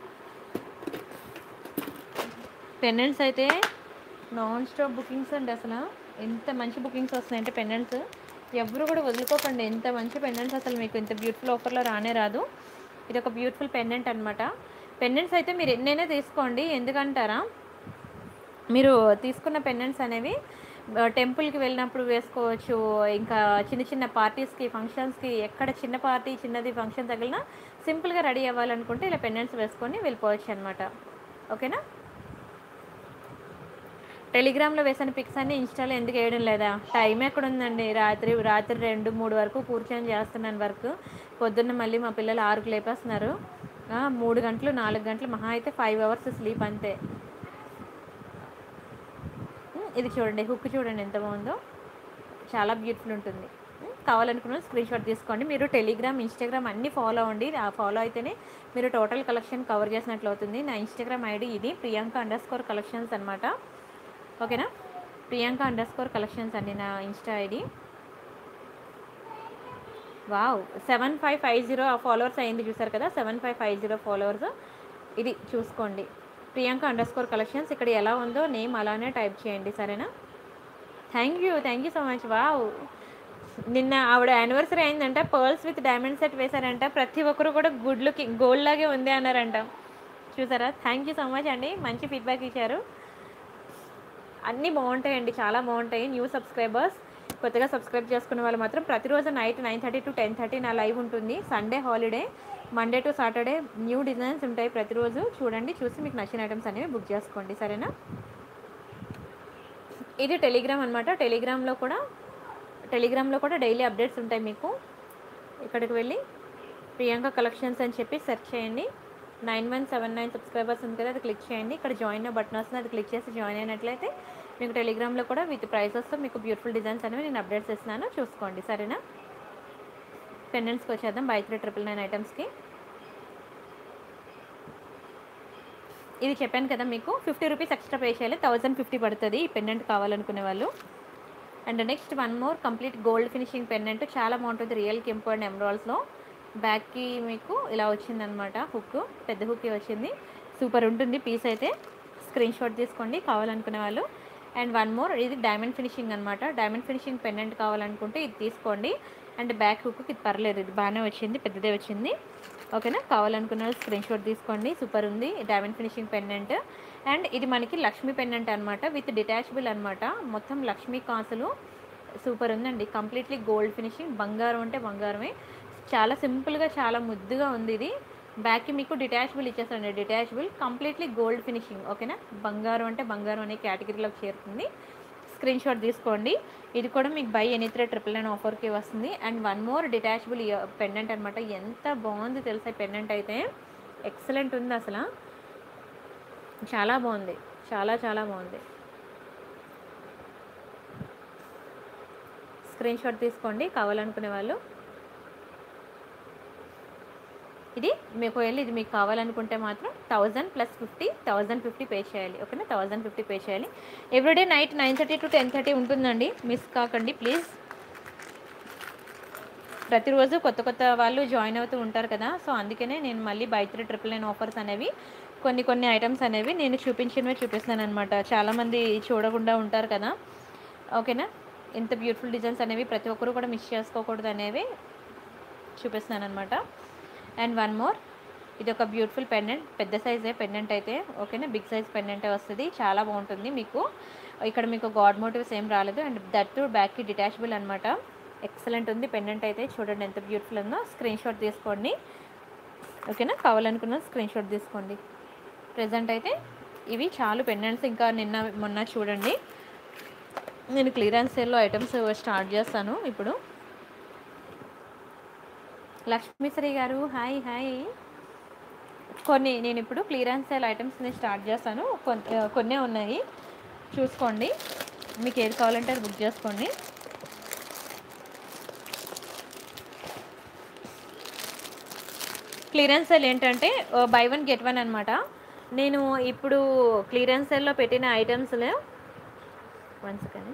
పెండెంట్స్ అయితే నాన్ స్టాప్ బుకింగ్స్ అండి, అసలు ఎంత మంచి బుకింగ్స్ వస్తున్నాయంటే పెండెంట్స్ ఎవరు కూడా వదులుకోకండి. ఎంత మంచి పెండెంట్స్, అసలు మీకు ఇంత బ్యూటిఫుల్ ఆఫర్లో రానే రాదు. ఇది ఒక బ్యూటిఫుల్ పెండెంట్ అనమాట. పెండెంట్స్ అయితే మీరు ఎన్నైనా తీసుకోండి, ఎందుకంటారా, మీరు తీసుకున్న పెండెంట్స్ అనేవి టెంపుల్కి వెళ్ళినప్పుడు వేసుకోవచ్చు, ఇంకా చిన్న చిన్న పార్టీస్కి, ఫంక్షన్స్కి, ఎక్కడ చిన్న పార్టీ చిన్నది ఫంక్షన్ తగిలినా సింపుల్గా రెడీ అవ్వాలనుకుంటే ఇలా పెండెంట్స్ వేసుకొని వెళ్ళిపోవచ్చు అనమాట. ఓకేనా, టెలిగ్రామ్లో వేసిన పిక్స్ అన్నీ ఇన్స్టాలో ఎందుకు వేయడం లేదా? టైం ఎక్కడ ఉందండి, రాత్రి రాత్రి రెండు మూడు వరకు కూర్చొని చేస్తున్నాను వర్క్. పొద్దున్న మళ్ళీ మా పిల్లలు ఆరుకు లేపేస్తున్నారు, మూడు గంటలు నాలుగు గంటలు మహా అయితే ఫైవ్ అవర్స్ స్లీప్ అంతే. ఇది చూడండి, హుక్ చూడండి ఎంత బాగుందో, చాలా బ్యూటిఫుల్ ఉంటుంది. కావాలనుకున్న స్క్రీన్ షాట్ తీసుకోండి. మీరు టెలిగ్రామ్, ఇన్స్టాగ్రామ్ అన్నీ ఫాలో అవ్వండి, ఆ ఫాలో అయితేనే మీరు టోటల్ కలెక్షన్ కవర్ చేసినట్లు అవుతుంది. నా ఇన్స్టాగ్రామ్ ఐడి ఇది ప్రియాంక అండర్ స్కోర్ కలెక్షన్స్ అనమాట. ఓకేనా, ప్రియాంక అండర్ స్కోర్ కలెక్షన్స్ అండి నా insta ID. Wow, seven five five zero followers అయింది చూసారు కదా, seven five five zero followers. ఇది చూసుకోండి, ప్రియాంక అండర్ స్కోర్ కలెక్షన్స్. ఇక్కడ ఎలా ఉందో నేమ్ అలానే టైప్ చేయండి, సరేనా. Thank you thank you so much. Wow, నిన్న ఆవిడ యానివర్సరీ అయిందంట, పర్ల్స్ విత్ డైమండ్ సెట్ వేశారంట, ప్రతి ఒక్కరు కూడా గుడ్ లుకింగ్ గోల్డ్ లాగే ఉంది అన్నారంట, చూసారా. థ్యాంక్ యూ సో మచ్ అండి, మంచి ఫీడ్బ్యాక్ ఇచ్చారు. అన్నీ బాగుంటాయండి, చాలా బాగుంటాయి. న్యూ సబ్స్క్రైబర్స్, కొత్తగా సబ్స్క్రైబ్ చేసుకునే వాళ్ళు మాత్రం ప్రతిరోజు night nine thirty to ten thirty నా లైవ్ ఉంటుంది. Sunday holiday, Monday to Saturday new designs ఉంటాయి ప్రతిరోజు. చూడండి, చూసి మీకు నచ్చిన ఐటమ్స్ అనేవి బుక్ చేసుకోండి, సరేనా. ఇది టెలిగ్రామ్ అనమాట. టెలిగ్రామ్లో కూడా టెలిగ్రామ్లో కూడా డైలీ అప్డేట్స్ ఉంటాయి మీకు. ఇక్కడికి వెళ్ళి ప్రియాంక కలెక్షన్స్ అని చెప్పి సెర్చ్ చేయండి. Nine one seven nine subscribers ఉంది కదా, అది క్లిక్ చేయండి. ఇక్కడ జాయిన్ బటన్ వస్తుంది, అది క్లిక్ చేసి జాయిన్ అయినట్లయితే మీకు టెలిగ్రామ్లో కూడా విత్ ప్రైసెస్తో మీకు బ్యూటిఫుల్ డిజైన్స్ అనేవి నేను అప్డేట్స్ ఇస్తున్నాను, చూసుకోండి, సరేనా. పెండెంట్స్కి వచ్చేద్దాం, బై త్రీ ట్రిపుల్ నైన్ ఐటమ్స్కి. ఇది చెప్పాను కదా మీకు, ఫిఫ్టీ రూపీస్ ఎక్స్ట్రా పే చేయాలి, థౌజండ్ ఫిఫ్టీ పడుతుంది ఈ పెండెంట్ కావాలనుకునే వాళ్ళు. And next one more complete gold finishing pendant, చాలా బాగుంటుంది, రియల్ కెంపు అండ్ ఎమరాల్డ్స్లో. బ్యాక్కి మీకు ఇలా వచ్చిందనమాట, హుక్ పెద్ద హుక్ వచ్చింది, సూపర్ ఉంటుంది పీస్ అయితే. స్క్రీన్ షాట్ తీసుకోండి కావాలనుకునే వాళ్ళు. అండ్ వన్ మోర్, ఇది డైమండ్ ఫినిషింగ్ అనమాట. డైమండ్ ఫినిషింగ్ పెండెంట్ కావాలనుకుంటే ఇది తీసుకోండి. అండ్ బ్యాక్ హుక్ ఇది పర్లేదు, ఇది బాగానే వచ్చింది, పెద్దదే వచ్చింది. ఓకేనా, కావాలనుకున్న వాళ్ళు స్క్రీన్ షాట్ తీసుకోండి, సూపర్ ఉంది డైమండ్ ఫినిషింగ్ పెండెంట్. అండ్ ఇది మనకి లక్ష్మీ పెండెంట్ అనమాట, విత్ డిటాచబుల్ అనమాట, మొత్తం లక్ష్మీ కాసులు, సూపర్ ఉందండి. కంప్లీట్లీ గోల్డ్ ఫినిషింగ్, బంగారం అంటే బంగారమే, చాలా సింపుల్గా చాలా ముద్దుగా ఉంది. ఇది బ్యాక్కి మీకు డిటాచబుల్ ఇచ్చేస్తాండి, డిటాచబుల్ కంప్లీట్లీ గోల్డ్ ఫినిషింగ్. ఓకేనా, బంగారం అంటే బంగారం అనే కేటగిరీలోకి చేరుతుంది. స్క్రీన్ షాట్ తీసుకోండి. ఇది కూడా మీకు buy any three triple nine ఆఫర్కి వస్తుంది. And one more detachable pendant అనమాట, ఎంత బాగుంది తెలుసా పెండెంట్ అయితే, ఎక్సలెంట్ ఉంది అసలు, చాలా బాగుంది, చాలా చాలా బాగుంది. స్క్రీన్ షాట్ తీసుకోండి కావాలనుకునే వాళ్ళు. ఇది మీకు వెళ్ళి ఇది మీకు కావాలనుకుంటే మాత్రం thousand plus fifty thousand fifty pay చేయాలి. ఓకేనా, థౌజండ్ ఫిఫ్టీ పే చేయాలి. Everyday night nine thirty to ten thirty ఉంటుందండి, మిస్ కాకండి ప్లీజ్. ప్రతిరోజు కొత్త కొత్త వాళ్ళు జాయిన్ అవుతూ ఉంటారు కదా, సో అందుకనే నేను మళ్ళీ buy three triple nine offers అనేవి కొన్ని కొన్ని ఐటమ్స్ అనేవి నేను చూపించినవే చూపిస్తున్నాను అనమాట. చాలామంది చూడకుండా ఉంటారు కదా, ఓకేనా. ఇంత బ్యూటిఫుల్ డిజైన్స్ అనేవి ప్రతి ఒక్కరు కూడా మిస్ చేసుకోకూడదు అనేవి చూపిస్తున్నాను అనమాట. అండ్ వన్ మోర్, ఇది ఒక బ్యూటిఫుల్ పెండెంట్, పెద్ద సైజే పెండెంట్ అయితే, ఓకేనా. బిగ్ సైజ్ పెండెంటే వస్తుంది, చాలా బాగుంటుంది మీకు. ఇక్కడ మీకు గాడ్ మోటివ్స్ ఏం రాలేదు, అండ్ దట్ టు బ్యాక్కి డిటాచబుల్ అనమాట. ఎక్సలెంట్ ఉంది పెండెంట్ అయితే, చూడండి ఎంత బ్యూటిఫుల్ ఉందో. స్క్రీన్ షాట్ తీసుకోండి, ఓకేనా. కావాలనుకున్న స్క్రీన్ షాట్ తీసుకోండి. ప్రజెంట్ అయితే ఇవి చాలు పెండెంట్స్. ఇంకా నిన్న మొన్న చూడండి, నేను క్లియరెన్స్ సేల్లో ఐటమ్స్ స్టార్ట్ చేస్తాను ఇప్పుడు. లక్ష్మీశ్రీ గారు హాయ్ హాయ్. కొన్ని నేను ఇప్పుడు క్లియరెన్స్ సేల్ ఐటమ్స్ని స్టార్ట్ చేస్తాను, కొన్ని కొన్నే ఉన్నాయి చూసుకోండి. మీకు ఏది కావాలంటే అది బుక్ చేసుకోండి. క్లియరెన్స్ సేల్ ఏంటంటే బై వన్ గెట్ వన్ అనమాట. నేను ఇప్పుడు క్లియరెన్స్ సేల్లో పెట్టిన ఐటమ్స్లో వన్ సెకండ్,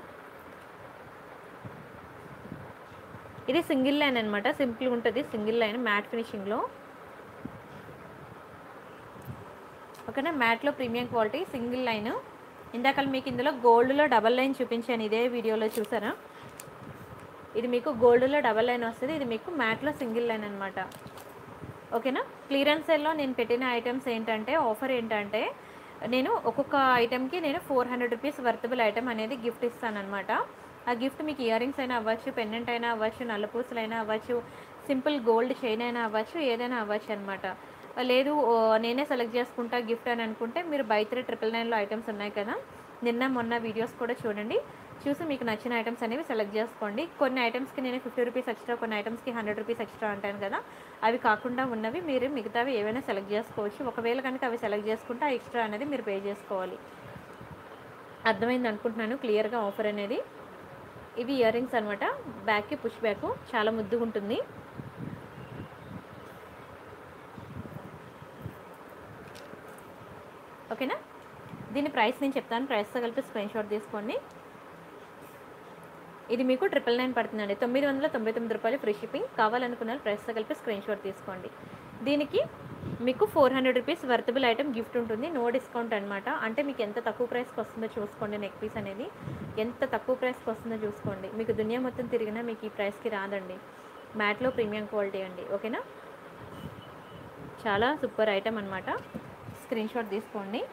ఇది సింగిల్ లైన్ అనమాట, సింపుల్ ఉంటుంది సింగిల్ లైన్ మ్యాట్ ఫినిషింగ్లో, ఓకేనా. మ్యాట్లో ప్రీమియం క్వాలిటీ సింగిల్ లైన్. ఇందాక మీకు ఇందులో గోల్డ్లో డబల్ లైన్ చూపించాను, ఇదే వీడియోలో చూసారా. ఇది మీకు గోల్డ్లో డబల్ లైన్ వస్తుంది, ఇది మీకు మ్యాట్లో సింగిల్ లైన్ అనమాట, ఓకేనా. క్లియరెన్స్ సేల్లో నేను పెట్టిన ఐటమ్స్ ఏంటంటే, ఆఫర్ ఏంటంటే, నేను ఒక్కొక్క ఐటెంకి నేను four hundred rupees worthable item అనేది గిఫ్ట్ ఇస్తానమాట. ఆ గిఫ్ట్ మీకు ఇయర్ రింగ్స్ అయినా అవ్వచ్చు, పెండెంట్ అయినా అవ్వచ్చు, నల్లపూసలైనా అవ్వచ్చు, సింపుల్ గోల్డ్ చైన్ అయినా అవ్వచ్చు, ఏదైనా అవ్వచ్చు అనమాట. లేదు నేనే సెలెక్ట్ చేసుకుంటా గిఫ్ట్ అని అనుకుంటే, మీరు బై త్రీ ట్రిపుల్ నైన్లో ఐటమ్స్ ఉన్నాయి కదా, నిన్న మొన్న వీడియోస్ కూడా చూడండి, చూసి మీకు నచ్చిన ఐటమ్స్ అనేవి సెలెక్ట్ చేసుకోండి. కొన్ని ఐటమ్స్కి నేను ఫిఫ్టీ రూపీస్ ఎక్స్ట్రా, కొన్ని ఐటమ్స్కి హండ్రెడ్ రూపీస్ ఎక్స్ట్రా అంటాను కదా, అవి కాకుండా ఉన్నవి మీరు మిగతావి ఏవైనా సెలెక్ట్ చేసుకోవచ్చు. ఒకవేళ కనుక అవి సెలెక్ట్ చేసుకుంటే ఆ ఎక్స్ట్రా అనేది మీరు పే చేసుకోవాలి. అర్థమైంది అనుకుంటున్నాను క్లియర్గా ఆఫర్ అనేది. ఇవి ఇయర్ రింగ్స్ అనమాట, బ్యాక్కి పుష్ బ్యాక్, చాలా ముద్దుగా ఉంటుంది. ఓకేనా. దీని ప్రైస్ నేను చెప్తాను, ప్రైస్తో కలిపి స్క్రీన్ షాట్ తీసుకోండి. ఇది మీకు ట్రిపుల్ నైన్ పడుతుందండి, తొమ్మిది వందల తొంభై తొమ్మిది రూపాయలు ఫ్రీ షిప్పింగ్. కావాలనుకున్న ప్రైస్తో కలిపి స్క్రీన్ షాట్ తీసుకోండి. దీనికి మీకు four hundred rupees worthable item gift ఉంటుంది, నో డిస్కౌంట్ అనమాట. అంటే మీకు ఎంత తక్కువ ప్రైస్కి వస్తుందో చూసుకోండి, నెక్ పీస్ అనేది ఎంత తక్కువ ప్రైస్కి వస్తుందో చూసుకోండి. మీకు దునియా మొత్తం తిరిగినా మీకు ఈ ప్రైస్కి రాదండి, మ్యాట్లో ప్రీమియం క్వాలిటీ అండి, ఓకేనా. చాలా సూపర్ ఐటమ్ అనమాట, స్క్రీన్ షాట్ తీసుకోండి.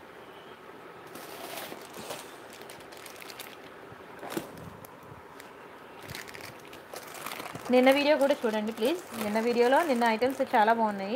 నిన్న వీడియో కూడా చూడండి ప్లీజ్, నిన్న వీడియోలో నిన్న ఐటమ్స్ చాలా బాగున్నాయి.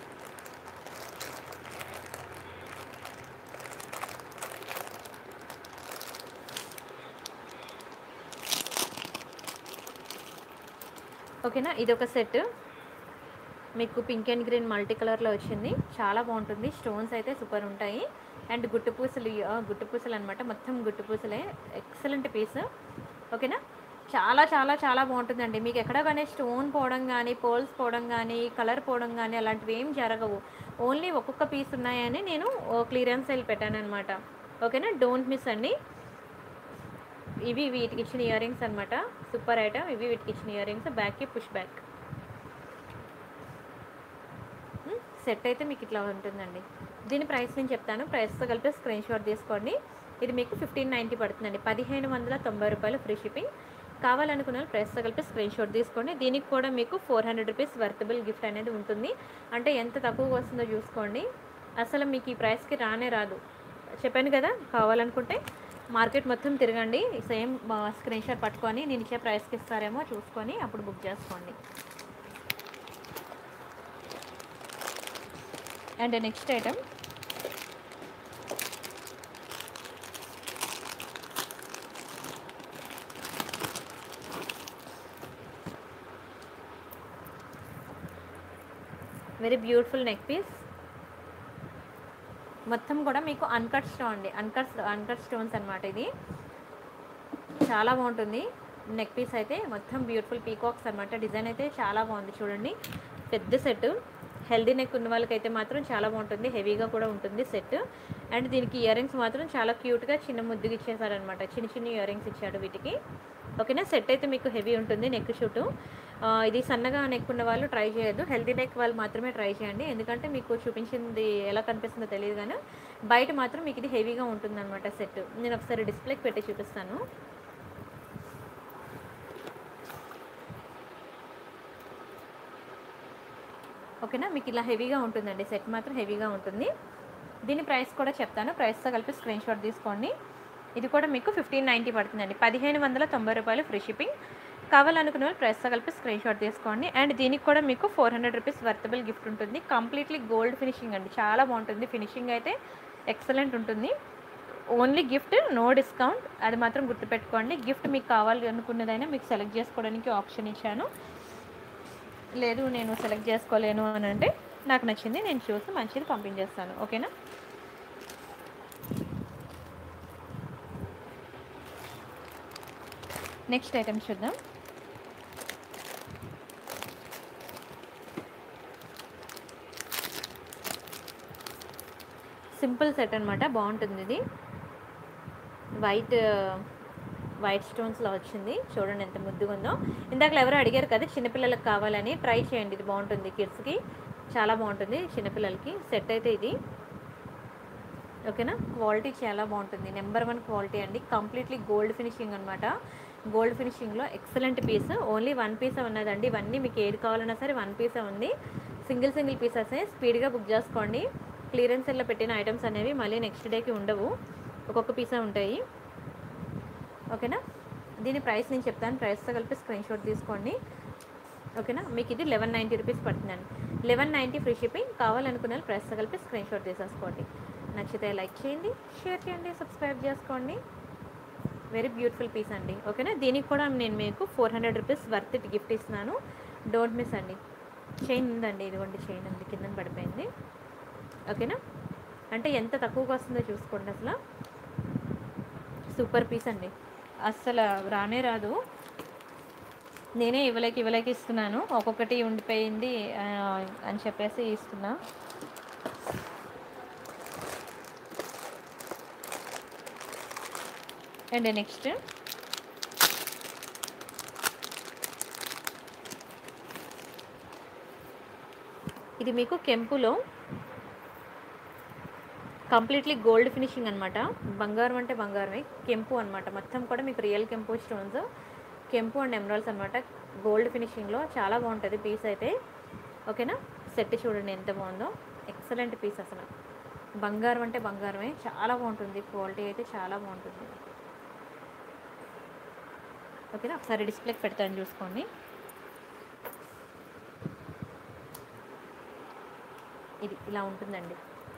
ఓకేనా. ఇది ఒక సెట్ మీకు పింక్ అండ్ గ్రీన్ మల్టీ కలర్లో వచ్చింది, చాలా బాగుంటుంది. స్టోన్స్ అయితే సూపర్ ఉంటాయి, అండ్ గుట్టు పూసలు, గుట్టు పూసలు అనమాట, మొత్తం గుట్టు పూసలే. ఎక్సలెంట్ పీస్, ఓకేనా. చాలా చాలా చాలా బాగుంటుందండి. మీకు ఎక్కడ కానీ స్టోన్ పోవడం కానీ, పోల్స్ పోవడం కానీ, కలర్ పోవడం కానీ అలాంటివి ఏం జరగవు. ఓన్లీ ఒక్కొక్క పీస్ ఉన్నాయని నేను క్లియరెన్స్ సేల్ పెట్టాను అనమాట, ఓకేనా. డోంట్ మిస్ అండి. ఇవి వీటికి ఇచ్చిన ఇయర్ రింగ్స్ అనమాట, సూపర్ ఐటమ్. ఇవి వీటికి ఇచ్చిన ఇయర్ రింగ్స్, బ్యాక్కి పుష్ బ్యాక్ సెట్ అయితే మీకు ఇట్లా ఉంటుందండి. దీని ప్రైస్ నేను చెప్తాను, ప్రైస్తో కలిపి స్క్రీన్ షాట్ తీసుకోండి. ఇది మీకు ఫిఫ్టీన్ నైంటీ పడుతుందండి, పదిహేను వందల తొంభై రూపాయలు ఫ్రీ షిప్పింగ్. కావాలనుకున్న ప్రైస్తో కలిపి స్క్రీన్ షాట్ తీసుకోండి. దీనికి కూడా మీకు four hundred rupees worthable gift అనేది ఉంటుంది. అంటే ఎంత తక్కువగా వస్తుందో చూసుకోండి, అసలు మీకు ఈ ప్రైస్కి రానే రాదు. చెప్పాను కదా, కావాలనుకుంటే మార్కెట్ మొత్తం తిరగండి, సేమ్ స్క్రీన్ షాట్ పట్టుకొని నేను ఇచ్చే ప్రైస్కి ఇస్తారేమో చూసుకొని అప్పుడు బుక్ చేసుకోండి. And next item very beautiful neck piece, మొత్తం కూడా మీకు అన్కట్ స్టోన్ అండి, అన్కట్ అన్కట్ స్టోన్స్ అనమాట. ఇది చాలా బాగుంటుంది నెక్ పీస్ అయితే, మొత్తం బ్యూటిఫుల్ పీకాక్స్ అనమాట. డిజైన్ అయితే చాలా బాగుంది చూడండి, పెద్ద సెట్. హెల్దీ నెక్ ఉన్న వాళ్ళకైతే మాత్రం చాలా బాగుంటుంది, హెవీగా కూడా ఉంటుంది సెట్. అండ్ దీనికి ఇయర్ రింగ్స్ మాత్రం చాలా క్యూట్గా చిన్న ముద్దుగా ఇచ్చేసారనమాట, చిన్న చిన్న ఇయర్ రింగ్స్ ఇచ్చాడు వీటికి, ఓకేనా. సెట్ అయితే మీకు హెవీ ఉంటుంది నెక్ షూటు. ఇది సన్నగా నెక్ ఉన్న వాళ్ళు ట్రై చేయొద్దు, హెల్దీ నెక్ వాళ్ళు మాత్రమే ట్రై చేయండి. ఎందుకంటే మీకు చూపించింది ఎలా కనిపిస్తుందో తెలియదు కానీ బయట మాత్రం మీకు ఇది హెవీగా ఉంటుందన్నమాట సెట్. నేను ఒకసారి డిస్ప్లేకి పెట్టి చూపిస్తాను. ఓకేనా. మీకు ఇలా హెవీగా ఉంటుందండి, సెట్ మాత్రం హెవీగా ఉంటుంది. దీని ప్రైస్ కూడా చెప్తాను, ప్రైస్తో కలిపి స్క్రీన్ షాట్ తీసుకోండి. ఇది కూడా మీకు ఫిఫ్టీన్ నైంటీ పడుతుందండి, పదిహేను వందల తొంభై రూపాయలు ఫ్రీ షిప్పింగ్. కావాలనుకున్న వాళ్ళు ప్రైస్తో కలిపి స్క్రీన్ షాట్ తీసుకోండి. అండ్ దీనికి కూడా మీకు four hundred rupees worthable gift ఉంటుంది. కంప్లీట్లీ గోల్డ్ ఫినిషింగ్ అండి, చాలా బాగుంటుంది. ఫినిషింగ్ అయితే ఎక్సలెంట్ ఉంటుంది. ఓన్లీ గిఫ్ట్, నో డిస్కౌంట్, అది మాత్రం గుర్తుపెట్టుకోండి. గిఫ్ట్ మీకు కావాలి అనుకున్నదైనా మీకు సెలెక్ట్ చేసుకోవడానికి ఆప్షన్ ఇచ్చాను. లేదు నేను సెలెక్ట్ చేసుకోలేను అని అంటే నాకు నచ్చింది నేను చూసి మంచిది పంపించేస్తాను. ఓకేనా. నెక్స్ట్ ఐటమ్ చూద్దాం. సింపుల్ సెట్ అనమాట, బాగుంటుంది. ఇది వైట్ వైట్ స్టోన్స్లో వచ్చింది, చూడండి ఎంత ముద్దుగా ఉందో. ఇందాక ఎవరో అడిగారు కదా చిన్నపిల్లలకు కావాలని, ట్రై చేయండి, ఇది బాగుంటుంది. కిడ్స్కి చాలా బాగుంటుంది, చిన్నపిల్లలకి సెట్ అయితే ఇది. ఓకేనా. క్వాలిటీ చాలా బాగుంటుంది, నెంబర్ వన్ క్వాలిటీ అండి. కంప్లీట్లీ గోల్డ్ ఫినిషింగ్ అనమాట. గోల్డ్ ఫినిషింగ్లో ఎక్సలెంట్ పీస్. ఓన్లీ వన్ పీసే ఉన్నదండి, ఇవన్నీ మీకు ఏది కావాలన్నా సరే వన్ పీసే ఉంది. సింగిల్ సింగిల్ పీసెస్ స్పీడ్గా బుక్ చేసుకోండి. క్లియరెన్స్ సెల్లో పెట్టిన ఐటమ్స్ అనేవి మళ్ళీ నెక్స్ట్ డేకి ఉండవు, ఒక్కొక్క పీసే ఉంటాయి. ఓకేనా. దీని ప్రైస్ నేను చెప్తాను, ప్రైస్తో కలిపి స్క్రీన్ షాట్ తీసుకోండి. ఓకేనా. మీకు ఇది లెవెన్ నైంటీ రూపీస్ పడుతుందండి, లెవెన్ నైంటీ ఫ్రీ షిప్పింగ్. కావాలనుకున్న ప్రైస్తో కలిపి స్క్రీన్ షాట్ తీసేసుకోండి. నచ్చితే లైక్ చేయండి, షేర్ చేయండి, సబ్స్క్రైబ్ చేసుకోండి. వెరీ బ్యూటిఫుల్ పీస్ అండి. ఓకేనా. దీనికి కూడా నేను మీకు four hundred rupees worth gift ఇస్తున్నాను, డోంట్ మిస్ అండి. చైన్ ఉందండి, ఇదిగోండి చైన్ ఉంది, కింద పడిపోయింది. ఓకేనా. అంటే ఎంత తక్కువగా వస్తుందో చూసుకోండి, అసలు సూపర్ పీస్ అండి, అస్సలు రానే రాదు. నేనే ఇవ్వలేక ఇవ్వలేక ఇస్తున్నాను, ఒక్కొక్కటి ఉండిపోయింది అని చెప్పేసి ఇస్తున్నా. అండ్ నెక్స్ట్ ఇది మీకు కెంపులో కంప్లీట్లీ గోల్డ్ ఫినిషింగ్ అనమాట. బంగారం అంటే బంగారమే, కెంపు అనమాట. మొత్తం కూడా మీకు రియల్ కెంపు స్టోన్స్, కెంపు అండ్ ఎమరాల్డ్స్ అనమాట. గోల్డ్ ఫినిషింగ్లో చాలా బాగుంటుంది పీస్ అయితే. ఓకేనా. సెట్ చూడండి ఎంత బాగుందో, ఎక్సలెంట్ పీస్. అసలు బంగారం అంటే బంగారమే, చాలా బాగుంటుంది. క్వాలిటీ అయితే చాలా బాగుంటుంది. ఓకేనా. ఒకసారి డిస్ప్లేకి పెడతాను చూసుకోండి. ఇది ఇలా ఉంటుందండి.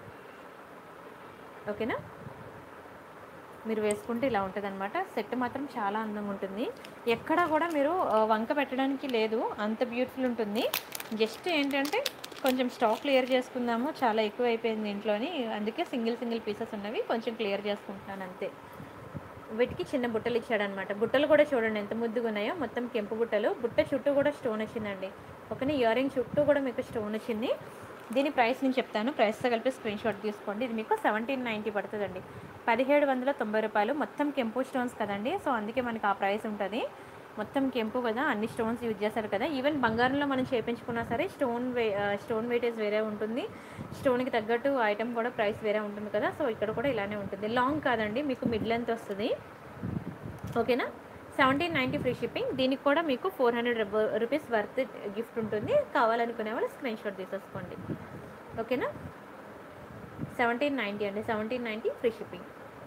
ఓకేనా. మీరు వేసుకుంటే ఇలా ఉంటుంది అనమాట. సెట్ మాత్రం చాలా అందంగా ఉంటుంది, ఎక్కడా కూడా మీరు వంక పెట్టడానికి లేదు, అంత బ్యూటిఫుల్ ఉంటుంది. జస్ట్ ఏంటంటే కొంచెం స్టాక్ క్లియర్ చేసుకుందాము, చాలా ఎక్కువ అయిపోయింది ఇంట్లోని, అందుకే సింగిల్ సింగిల్ పీసెస్ ఉన్నవి కొంచెం క్లియర్ చేసుకుంటున్నాను అంతే. వీటికి చిన్న బుట్టలు ఇచ్చాడనమాట. బుట్టలు కూడా చూడండి ఎంత ముద్దుగా ఉన్నాయో, మొత్తం కెంపు బుట్టలు. బుట్ట చుట్టూ కూడా స్టోన్ వచ్చిందండి. ఓకేనా. ఇయర్ రింగ్ చుట్టూ కూడా మీకు స్టోన్ వచ్చింది. దీని ప్రైస్ నేను చెప్తాను, ప్రైస్తో కలిపి స్క్రీన్ షాట్ తీసుకోండి. ఇది మీకు సెవెంటీన్ నైంటీ పడుతుందండి, పదిహేడు వందల తొంభై రూపాయలు. మొత్తం కెంపు స్టోన్స్ కదండి, సో అందుకే మనకి ఆ ప్రైస్ ఉంటుంది. మొత్తం కెంపు కదా, అన్ని స్టోన్స్ యూజ్ చేస్తారు కదా. ఈవెన్ బంగారంలో మనం చేయించుకున్నా సరే స్టోన్ వే స్టోన్ వెయిటేజ్ వేరే ఉంటుంది, స్టోన్కి తగ్గట్టు ఐటమ్ కూడా ప్రైస్ వేరే ఉంటుంది కదా. సో ఇక్కడ కూడా ఇలానే ఉంటుంది. లాంగ్ కాదండి, మీకు మిడ్ లెంత్ వస్తుంది. ఓకేనా. Seventeen ninety free shipping. దీనికి కూడా మీకు four hundred rupees worth gift ఉంటుంది. కావాలనుకునే వాళ్ళు స్క్రీన్ షాట్ తీసేసుకోండి. ఓకేనా. సెవెంటీన్ నైంటీ అండి, సెవెంటీన్ నైంటీ ఫ్రీ షిప్పింగ్.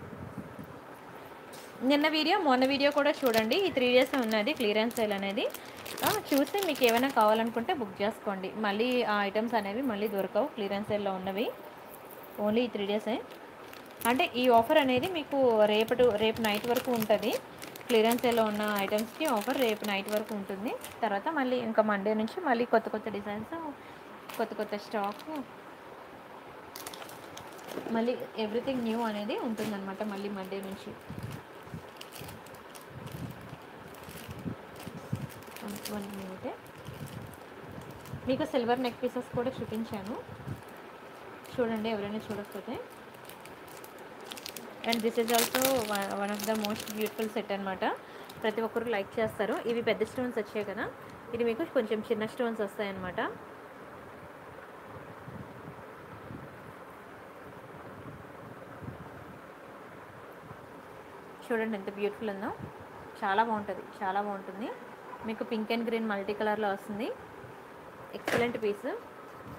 నిన్న వీడియో మొన్న వీడియో కూడా చూడండి, ఈ త్రీ డేస్ ఉన్నది క్లియరెన్స్ సేల్ అనేది. చూసి మీకు ఏమైనా కావాలనుకుంటే బుక్ చేసుకోండి, మళ్ళీ ఆ ఐటమ్స్ అనేవి మళ్ళీ దొరకవు. క్లియరెన్స్ సేల్లో ఉన్నవి ఓన్లీ ఈ త్రీ డేసే. అంటే ఈ ఆఫర్ అనేది మీకు రేపటి రేపు నైట్ వరకు ఉంటుంది. క్లియరెన్స్ సేల్లో ఉన్న ఐటమ్స్కి ఆఫర్ రేపు నైట్ వరకు ఉంటుంది. తర్వాత మళ్ళీ ఇంకా మండే నుంచి మళ్ళీ కొత్త కొత్త డిజైన్స్, కొత్త కొత్త స్టాక్, మళ్ళీ ఎవ్రీథింగ్ న్యూ అనేది ఉంటుందన్నమాట మళ్ళీ మండే నుంచి. వన్ మినిటే. మీకు సిల్వర్ నెక్ పీసెస్ కూడా చూపించాను, చూడండి ఎవరైనా చూడకపోతే. And this is also one of the most beautiful set అనమాట, ప్రతి ఒక్కరు లైక్ చేస్తారు. ఇవి పెద్ద స్టోన్స్ వచ్చాయి కదా, ఇది మీకు కొంచెం చిన్న స్టోన్స్ వస్తాయన్నమాట. చూడండి ఎంత బ్యూటిఫుల్ ఉందో, చాలా బాగుంటుంది, చాలా బాగుంటుంది. మీకు పింక్ అండ్ గ్రీన్ మల్టీ కలర్లో వస్తుంది, ఎక్సలెంట్ పీస్.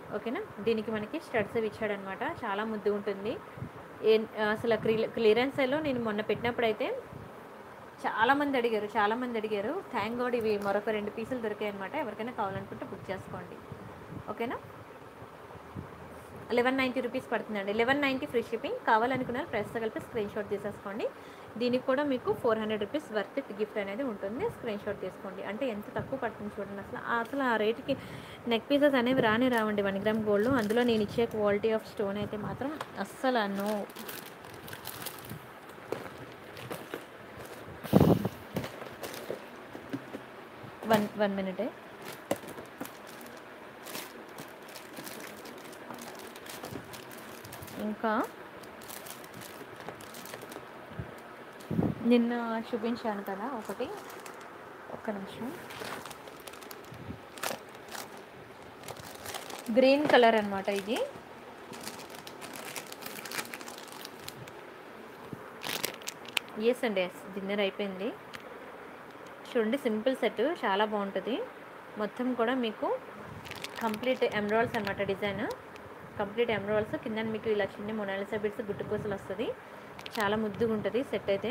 ఓకేనా. దీనికి మనకి స్టడ్స్ ఇచ్చాడనమాట, చాలా ముద్దు ఉంటుంది. ఏ అసలు క్లియరెన్స్లో నేను మొన్న పెట్టినప్పుడైతే చాలామంది అడిగారు చాలామంది అడిగారు థ్యాంక్ గాడ్ ఇవి మరొక రెండు పీసులు దొరికాయి అనమాట. ఎవరికైనా కావాలనుకుంటే బుక్ చేసుకోండి, ఓకేనా. లెవెన్ నైంటీ రూపీస్ పడుతుందండి, లెవెన్ నైంటీ ఫ్రీ షిప్పింగ్. కావాలనుకున్న ప్రైస్తో కలిపి స్క్రీన్ షాట్ తీసేసుకోండి. దీనికి కూడా మీకు four hundred rupees worth gift అనేది ఉంటుంది, స్క్రీన్ షాట్ తీసుకోండి. అంటే ఎంత తక్కువ పడుతుంది చూడండి. అసలు అసలు ఆ రేటుకి నెక్ పీసెస్ అనేవి రానే రావండి వన్ గ్రామ్ గోల్డ్. అందులో నేను ఇచ్చే క్వాలిటీ ఆఫ్ స్టోన్ అయితే మాత్రం అస్సలు నో. One one మినిటే. ఇంకా నిన్న చూపించాను కదా ఒకటి, ఒక్క నిమిషం. గ్రీన్ కలర్ అనమాట ఇది. ఎస్ అండి, ఎస్ డిన్నర్ అయిపోయింది. చూడండి సింపుల్ సెట్ చాలా బాగుంటుంది. మొత్తం కూడా మీకు కంప్లీట్ ఎమరాల్డ్స్ అనమాట డిజైన్, కంప్లీట్ ఎమరాల్డ్స్. కింద మీకు ఇలా చిన్న మొనాలిసా బిట్స్ గుట్టు పూసలు వస్తుంది. చాలా ముద్దుగా ఉంటుంది సెట్ అయితే,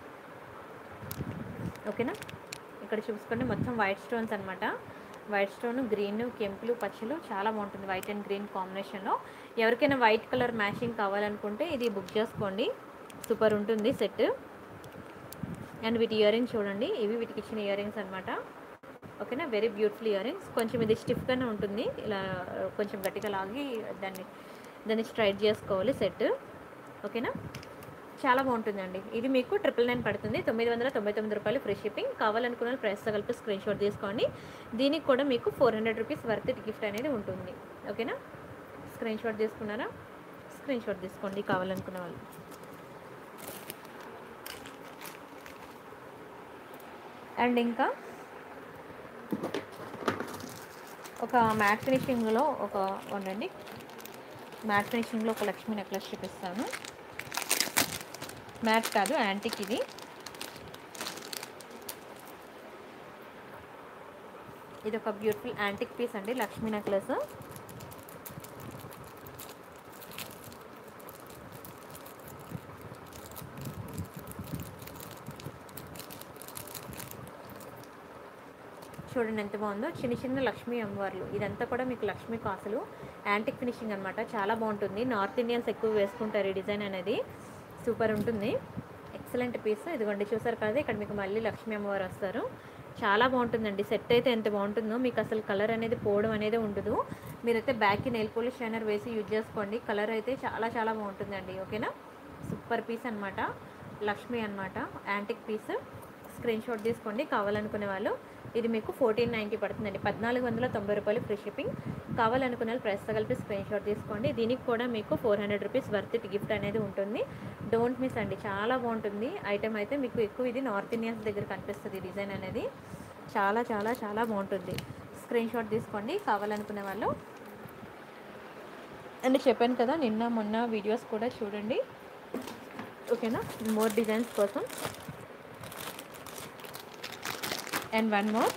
ఓకేనా. ఇక్కడ చూసుకోండి మొత్తం వైట్ స్టోన్స్ అనమాట. వైట్ స్టోన్, గ్రీన్, కెంపులు, పచ్చలు చాలా బాగుంటుంది వైట్ అండ్ గ్రీన్ కాంబినేషన్లో. ఎవరికైనా వైట్ కలర్ మ్యాచింగ్ కావాలనుకుంటే ఇది బుక్ చేసుకోండి, సూపర్ ఉంటుంది సెట్. అండ్ వీటి ఇయర్ రింగ్స్ చూడండి, ఇవి వీటికి ఇచ్చిన ఇయర్ రింగ్స్ అనమాట, ఓకేనా. Very beautiful earrings. కొంచెం ఇది స్టిఫ్గానే ఉంటుంది, ఇలా కొంచెం గట్టిగా లాగి దాన్ని దాన్ని స్ట్రైట్ చేసుకోవాలి సెట్, ఓకేనా. చాలా బాగుంటుందండి. ఇది మీకు ట్రిపుల్ నైన్ పడుతుంది, తొమ్మిది వందల తొంభై తొమ్మిది రూపాయలు ఫ్రీ షిప్పింగ్. కావాలనుకున్న ప్రైస్తో కలిపి స్క్రీన్ షాట్ తీసుకోండి. దీనికి కూడా మీకు four hundred rupees worth gift అనేది ఉంటుంది, ఓకేనా. స్క్రీన్ షాట్ తీసుకున్నారా? స్క్రీన్ షాట్ తీసుకోండి కావాలనుకున్న వాళ్ళు. అండ్ ఇంకా ఒక మ్యాట్ ఫినిషింగ్లో ఒక ఉండండి, మ్యాట్ ఫినిషింగ్లో ఒక లక్ష్మీ నెక్లెస్ చూపిస్తాను. మ్యాట్ కాదు, యాంటిక్ ఇది. ఇది ఒక బ్యూటిఫుల్ యాంటిక్ పీస్ అండి, లక్ష్మీ నెక్లెస్. చూడండి ఎంత బాగుందో, చిన్న చిన్న లక్ష్మీ అమ్మవార్లు. ఇదంతా కూడా మీకు లక్ష్మీ కాసులు, యాంటిక్ ఫినిషింగ్ అనమాట, చాలా బాగుంటుంది. నార్త్ ఇండియన్స్ ఎక్కువ వేసుకుంటారు ఈ డిజైన్ అనేది, సూపర్ ఉంటుంది. Excellent piece. ఇదిగోండి చూసారు కదా, ఇక్కడ మీకు మళ్ళీ లక్ష్మీ అమ్మవారు వస్తారు. చాలా బాగుంటుందండి సెట్ అయితే, ఎంత బాగుంటుందో. మీకు అసలు కలర్ అనేది పోవడం అనేది ఉండదు. మీరైతే బ్యాక్కి నెయిల్ పోలిష్ షైనర్ వేసి యూజ్ చేసుకోండి, కలర్ అయితే చాలా చాలా బాగుంటుందండి, ఓకేనా. సూపర్ పీస్ అనమాట, లక్ష్మీ అనమాట, యాంటిక్ పీస్. స్క్రీన్ షాట్ తీసుకోండి కావాలనుకునే వాళ్ళు. ఇది మీకు ఫోర్టీన్ నైంటీ పడుతుందండి, పద్నాలుగు వందల తొంభై రూపాయలు ఫ్రీ షిప్పింగ్. కావాలనుకునే వాళ్ళు ప్రైస్తో కలిపి స్క్రీన్ షాట్ తీసుకోండి. దీనికి కూడా మీకు four hundred rupees worth gift అనేది ఉంటుంది. డోంట్ మిస్ అండి, చాలా బాగుంటుంది ఐటమ్ అయితే. మీకు ఎక్కువ ఇది నార్త్ ఇండియన్స్ దగ్గర కనిపిస్తుంది డిజైన్ అనేది, చాలా చాలా చాలా బాగుంటుంది. స్క్రీన్ షాట్ తీసుకోండి కావాలనుకునే వాళ్ళు. అండ్ చెప్పాను కదా, నిన్న మొన్న వీడియోస్ కూడా చూడండి, ఓకేనా, మోర్ డిజైన్స్ కోసం. And one more,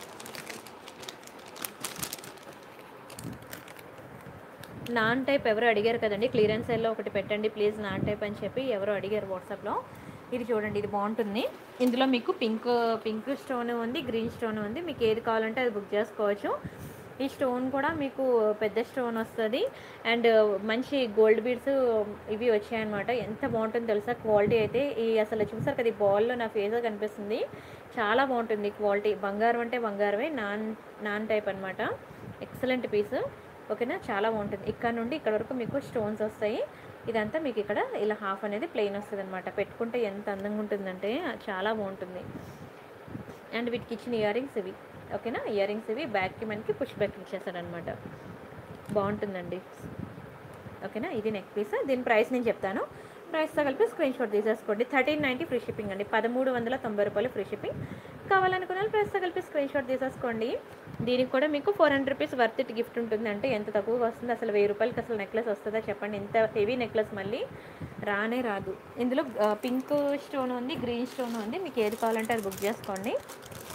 non type ఎవరు అడిగారు కదండి, క్లియరెన్స్ సేల్లో ఒకటి పెట్టండి ప్లీజ్ నాన్ టైప్ అని చెప్పి ఎవరు అడిగారు వాట్సాప్లో. ఇది చూడండి, ఇది బాగుంటుంది. ఇందులో మీకు పింక్ పింక్ స్టోన్ ఉంది, గ్రీన్ స్టోన్ ఉంది. మీకు ఏది కావాలంటే అది బుక్ చేసుకోవచ్చు. ఈ స్టోన్ కూడా మీకు పెద్ద స్టోన్ వస్తుంది. అండ్ మంచి గోల్డ్ బీడ్స్ ఇవి వచ్చాయన్నమాట. ఎంత బాగుంటుందో తెలుసా క్వాలిటీ అయితే. ఈ అసలు చూసారు కదా, ఈ బాల్లో నా ఫేస్ కనిపిస్తుంది, చాలా బాగుంటుంది క్వాలిటీ. బంగారం అంటే బంగారమే, నాన్ నాన్ టైప్ అనమాట. ఎక్సలెంట్ పీస్, ఓకేనా, చాలా బాగుంటుంది. ఇక్కడ నుండి ఇక్కడ వరకు మీకు స్టోన్స్ వస్తాయి. ఇదంతా మీకు ఇక్కడ ఇలా హాఫ్ అనేది ప్లెయిన్ వస్తుంది అనమాట. పెట్టుకుంటే ఎంత అందంగా ఉంటుందంటే చాలా బాగుంటుంది. అండ్ వీటికి ఇచ్చిన ఇయర్ రింగ్స్ ఇవి, ఓకేనా. ఇయర్ రింగ్స్ ఇవి బ్యాక్కి మనకి పుష్ బ్యాక్ ఇచ్చేస్తారనమాట, బాగుంటుందండి, ఓకేనా. ఇది నెక్ పీస్. దీని ప్రైస్ నేను చెప్తాను, ప్రైస్తో కలిపి స్క్రీన్ షాట్ తీసేసుకోండి. థర్టీన్ నైంటీ ఫ్రీ షిప్పింగ్ అండి, పదమూడు వందల తొంభై రూపాయలు ఫ్రీ షిప్పింగ్. కావాలనుకున్న ప్రైస్తో కలిపి స్క్రీన్ షాట్ తీసేసుకోండి. దీనికి కూడా మీకు four hundred rupees worth gift ఉంటుంది. అంటే ఎంత తక్కువగా వస్తుంది అసలు, వెయ్యి రూపాయలకి అసలు నెక్లెస్ వస్తుందా చెప్పండి. ఇంత హెవీ నెక్లెస్ మళ్ళీ రానే రాదు. ఇందులో పింక్ స్టోన్ ఉంది, గ్రీన్ స్టోన్ ఉంది. మీకు ఏది కావాలంటే అది బుక్ చేసుకోండి.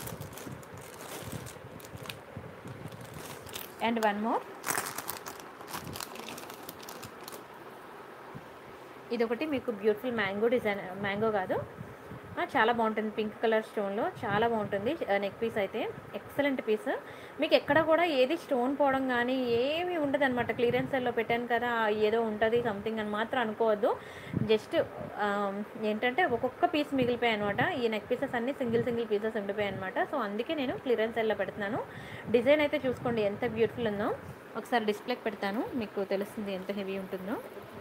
అండ్ వన్ మోర్, ఇదొకటి మీకు బ్యూటిఫుల్ మ్యాంగో డిజైన్, మ్యాంగో కాదు, ఆ, చాలా బాగుంటుంది పింక్ కలర్ స్టోన్లో, చాలా బాగుంటుంది నెక్ పీస్ అయితే ఎక్సలెంట్ పీస్. మీకు ఎక్కడ కూడా ఏది స్టోన్ పోవడం కానీ ఏమీ ఉండదు అనమాట. క్లియరెన్స్ సెల్లో పెట్టాను కదా ఏదో ఉంటుంది సంథింగ్ అని మాత్రం అనుకోవద్దు. జస్ట్ ఏంటంటే ఒక్కొక్క పీస్ మిగిలిపోయాయి అనమాట. ఈ నెక్ పీసెస్ అన్నీ సింగిల్ సింగిల్ పీసెస్ ఉండిపోయాయి అనమాట. సో అందుకే నేను క్లియరెన్స్ సెల్లో పెడుతున్నాను. డిజైన్ అయితే చూసుకోండి ఎంత బ్యూటిఫుల్ ఉందో. ఒకసారి డిస్ప్లేకి పెడతాను, మీకు తెలుస్తుంది ఎంత హెవీ ఉంటుందో.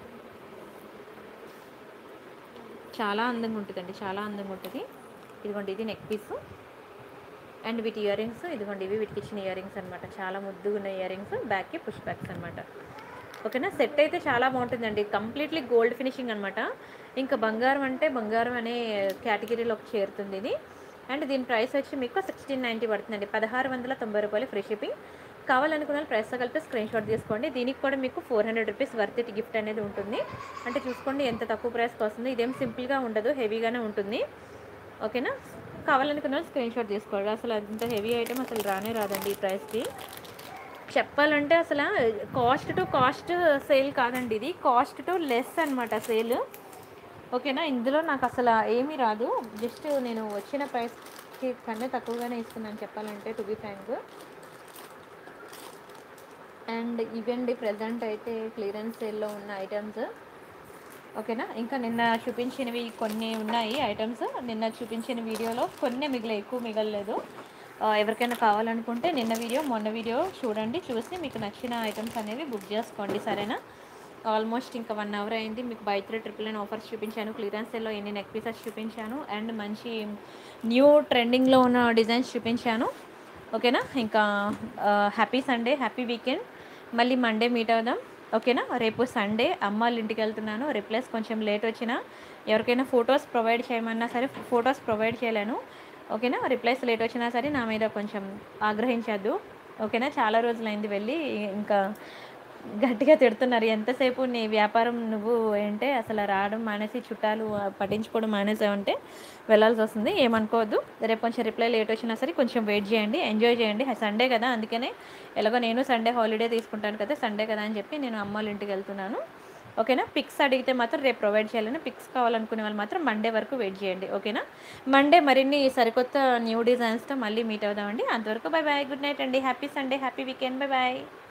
చాలా అందంగా ఉంటుందండి, చాలా అందంగా ఉంటుంది. ఇదిగోండి ఇది నెక్ పీసు అండ్ వీటి ఇయర్ రింగ్స్, ఇదిగోండి ఇవి వీటికి ఇచ్చిన ఇయర్ రింగ్స్ అనమాట. చాలా ముద్దుగా ఉన్న ఇయర్ రింగ్స్, బ్యాక్కి పుష్ బ్యాక్స్ అనమాట. ఓకేనా, సెట్ అయితే చాలా బాగుంటుందండి. కంప్లీట్లీ గోల్డ్ ఫినిషింగ్ అనమాట. ఇంకా బంగారం అంటే బంగారం అనే కేటగిరీలోకి చేరుతుంది ఇది. అండ్ దీని ప్రైస్ వచ్చి మీకు సిక్స్టీన్ నైంటీ పడుతుందండి, పదహారు వందల తొంభై రూపాయలు ఫ్రీ షిప్పింగ్. కావాలనుకున్న ప్రైస్తో కలిపి స్క్రీన్ షాట్ తీసుకోండి. దీనికి కూడా మీకు four hundred rupees worth it gift అనేది ఉంటుంది. అంటే చూసుకోండి ఎంత తక్కువ ప్రైస్కి వస్తుంది. ఇదేం సింపుల్గా ఉండదు, హెవీగానే ఉంటుంది. ఓకేనా, కావాలనుకున్న స్క్రీన్ షాట్ తీసుకోండి. అసలు అంత హెవీ ఐటమ్ అసలు రానే రాదండి ఈ ప్రైస్కి. చెప్పాలంటే అసలు కాస్ట్ టు కాస్ట్ సేల్ కాదండి, ఇది కాస్ట్ టు లెస్ అనమాట సేల్. ఓకేనా, ఇందులో నాకు అసలు ఏమీ రాదు. జస్ట్ నేను వచ్చిన ప్రైస్కి కన్నా తక్కువగానే ఇస్తున్నాను చెప్పాలంటే, టు బీ ఫ్రాంక్. అండ్ ఇవండి ప్రజెంట్ అయితే క్లియరెన్స్ సేల్లో ఉన్న ఐటమ్స్. ఓకేనా, ఇంకా నిన్న చూపించినవి కొన్ని ఉన్నాయి ఐటమ్స్. నిన్న చూపించిన వీడియోలో కొన్ని మిగిలే, ఎక్కువ మిగలలేదు. ఎవరికైనా కావాలనుకుంటే నిన్న వీడియో మొన్న వీడియో చూడండి, చూసి మీకు నచ్చిన ఐటమ్స్ అనేవి బుక్ చేసుకోండి, సరేనా. ఆల్మోస్ట్ ఇంకా వన్ అవర్ అయింది. మీకు buy three triple nine offers చూపించాను, క్లియరెన్స్ సేల్లో ఎన్ని నెక్ పీసెస్ చూపించాను, అండ్ మంచి న్యూ ట్రెండింగ్లో ఉన్న డిజైన్స్ చూపించాను. ఓకేనా, ఇంకా హ్యాపీ సండే, హ్యాపీ వీకెండ్. మళ్ళీ మండే మీట్ అవుదాం. ఓకేనా, రేపు సండే అమ్మ వాళ్ళ ఇంటికి వెళ్తున్నాను. రిప్లైస్ కొంచెం లేట్ వచ్చినా, ఎవరికైనా ఫొటోస్ ప్రొవైడ్ చేయమన్నా సరే ఫొటోస్ ప్రొవైడ్ చేయలేను. ఓకేనా, రిప్లైస్ లేట్ వచ్చినా సరే నా మీద కొంచెం ఆగ్రహించద్దు. ఓకేనా, చాలా రోజులైంది వెళ్ళి, ఇంకా గట్టిగా తిడుతున్నారు, ఎంతసేపు నీ వ్యాపారం నువ్వు ఏంటే అసలు రావడం మానేసి చుట్టాలు పట్టించుకోవడం మానేసావంటే వెళ్ళాల్సి వస్తుంది, ఏమనుకోవద్దు. రేపు కొంచెం రిప్లై లేట్ వచ్చినా సరే కొంచెం వెయిట్ చేయండి, ఎంజాయ్ చేయండి. సండే కదా, అందుకనే ఎలాగో నేను సండే హాలిడే తీసుకుంటాను కదా, సండే కదా అని చెప్పి నేను అమ్మ వాళ్ళ ఇంటికి వెళ్తున్నాను. ఓకేనా, పిక్స్ అడిగితే మాత్రం రేపు ప్రొవైడ్ చేయాలని, పిక్స్ కావాలనుకునే వాళ్ళు మాత్రం మండే వరకు వెయిట్ చేయండి. ఓకేనా, మండే మరిన్ని సరికొత్త న్యూ డిజైన్స్తో మళ్ళీ మీట్ అవుదామండి. అంతవరకు బై బాయ్, గుడ్ నైట్ అండి, happy Sunday, happy weekend, bye bye.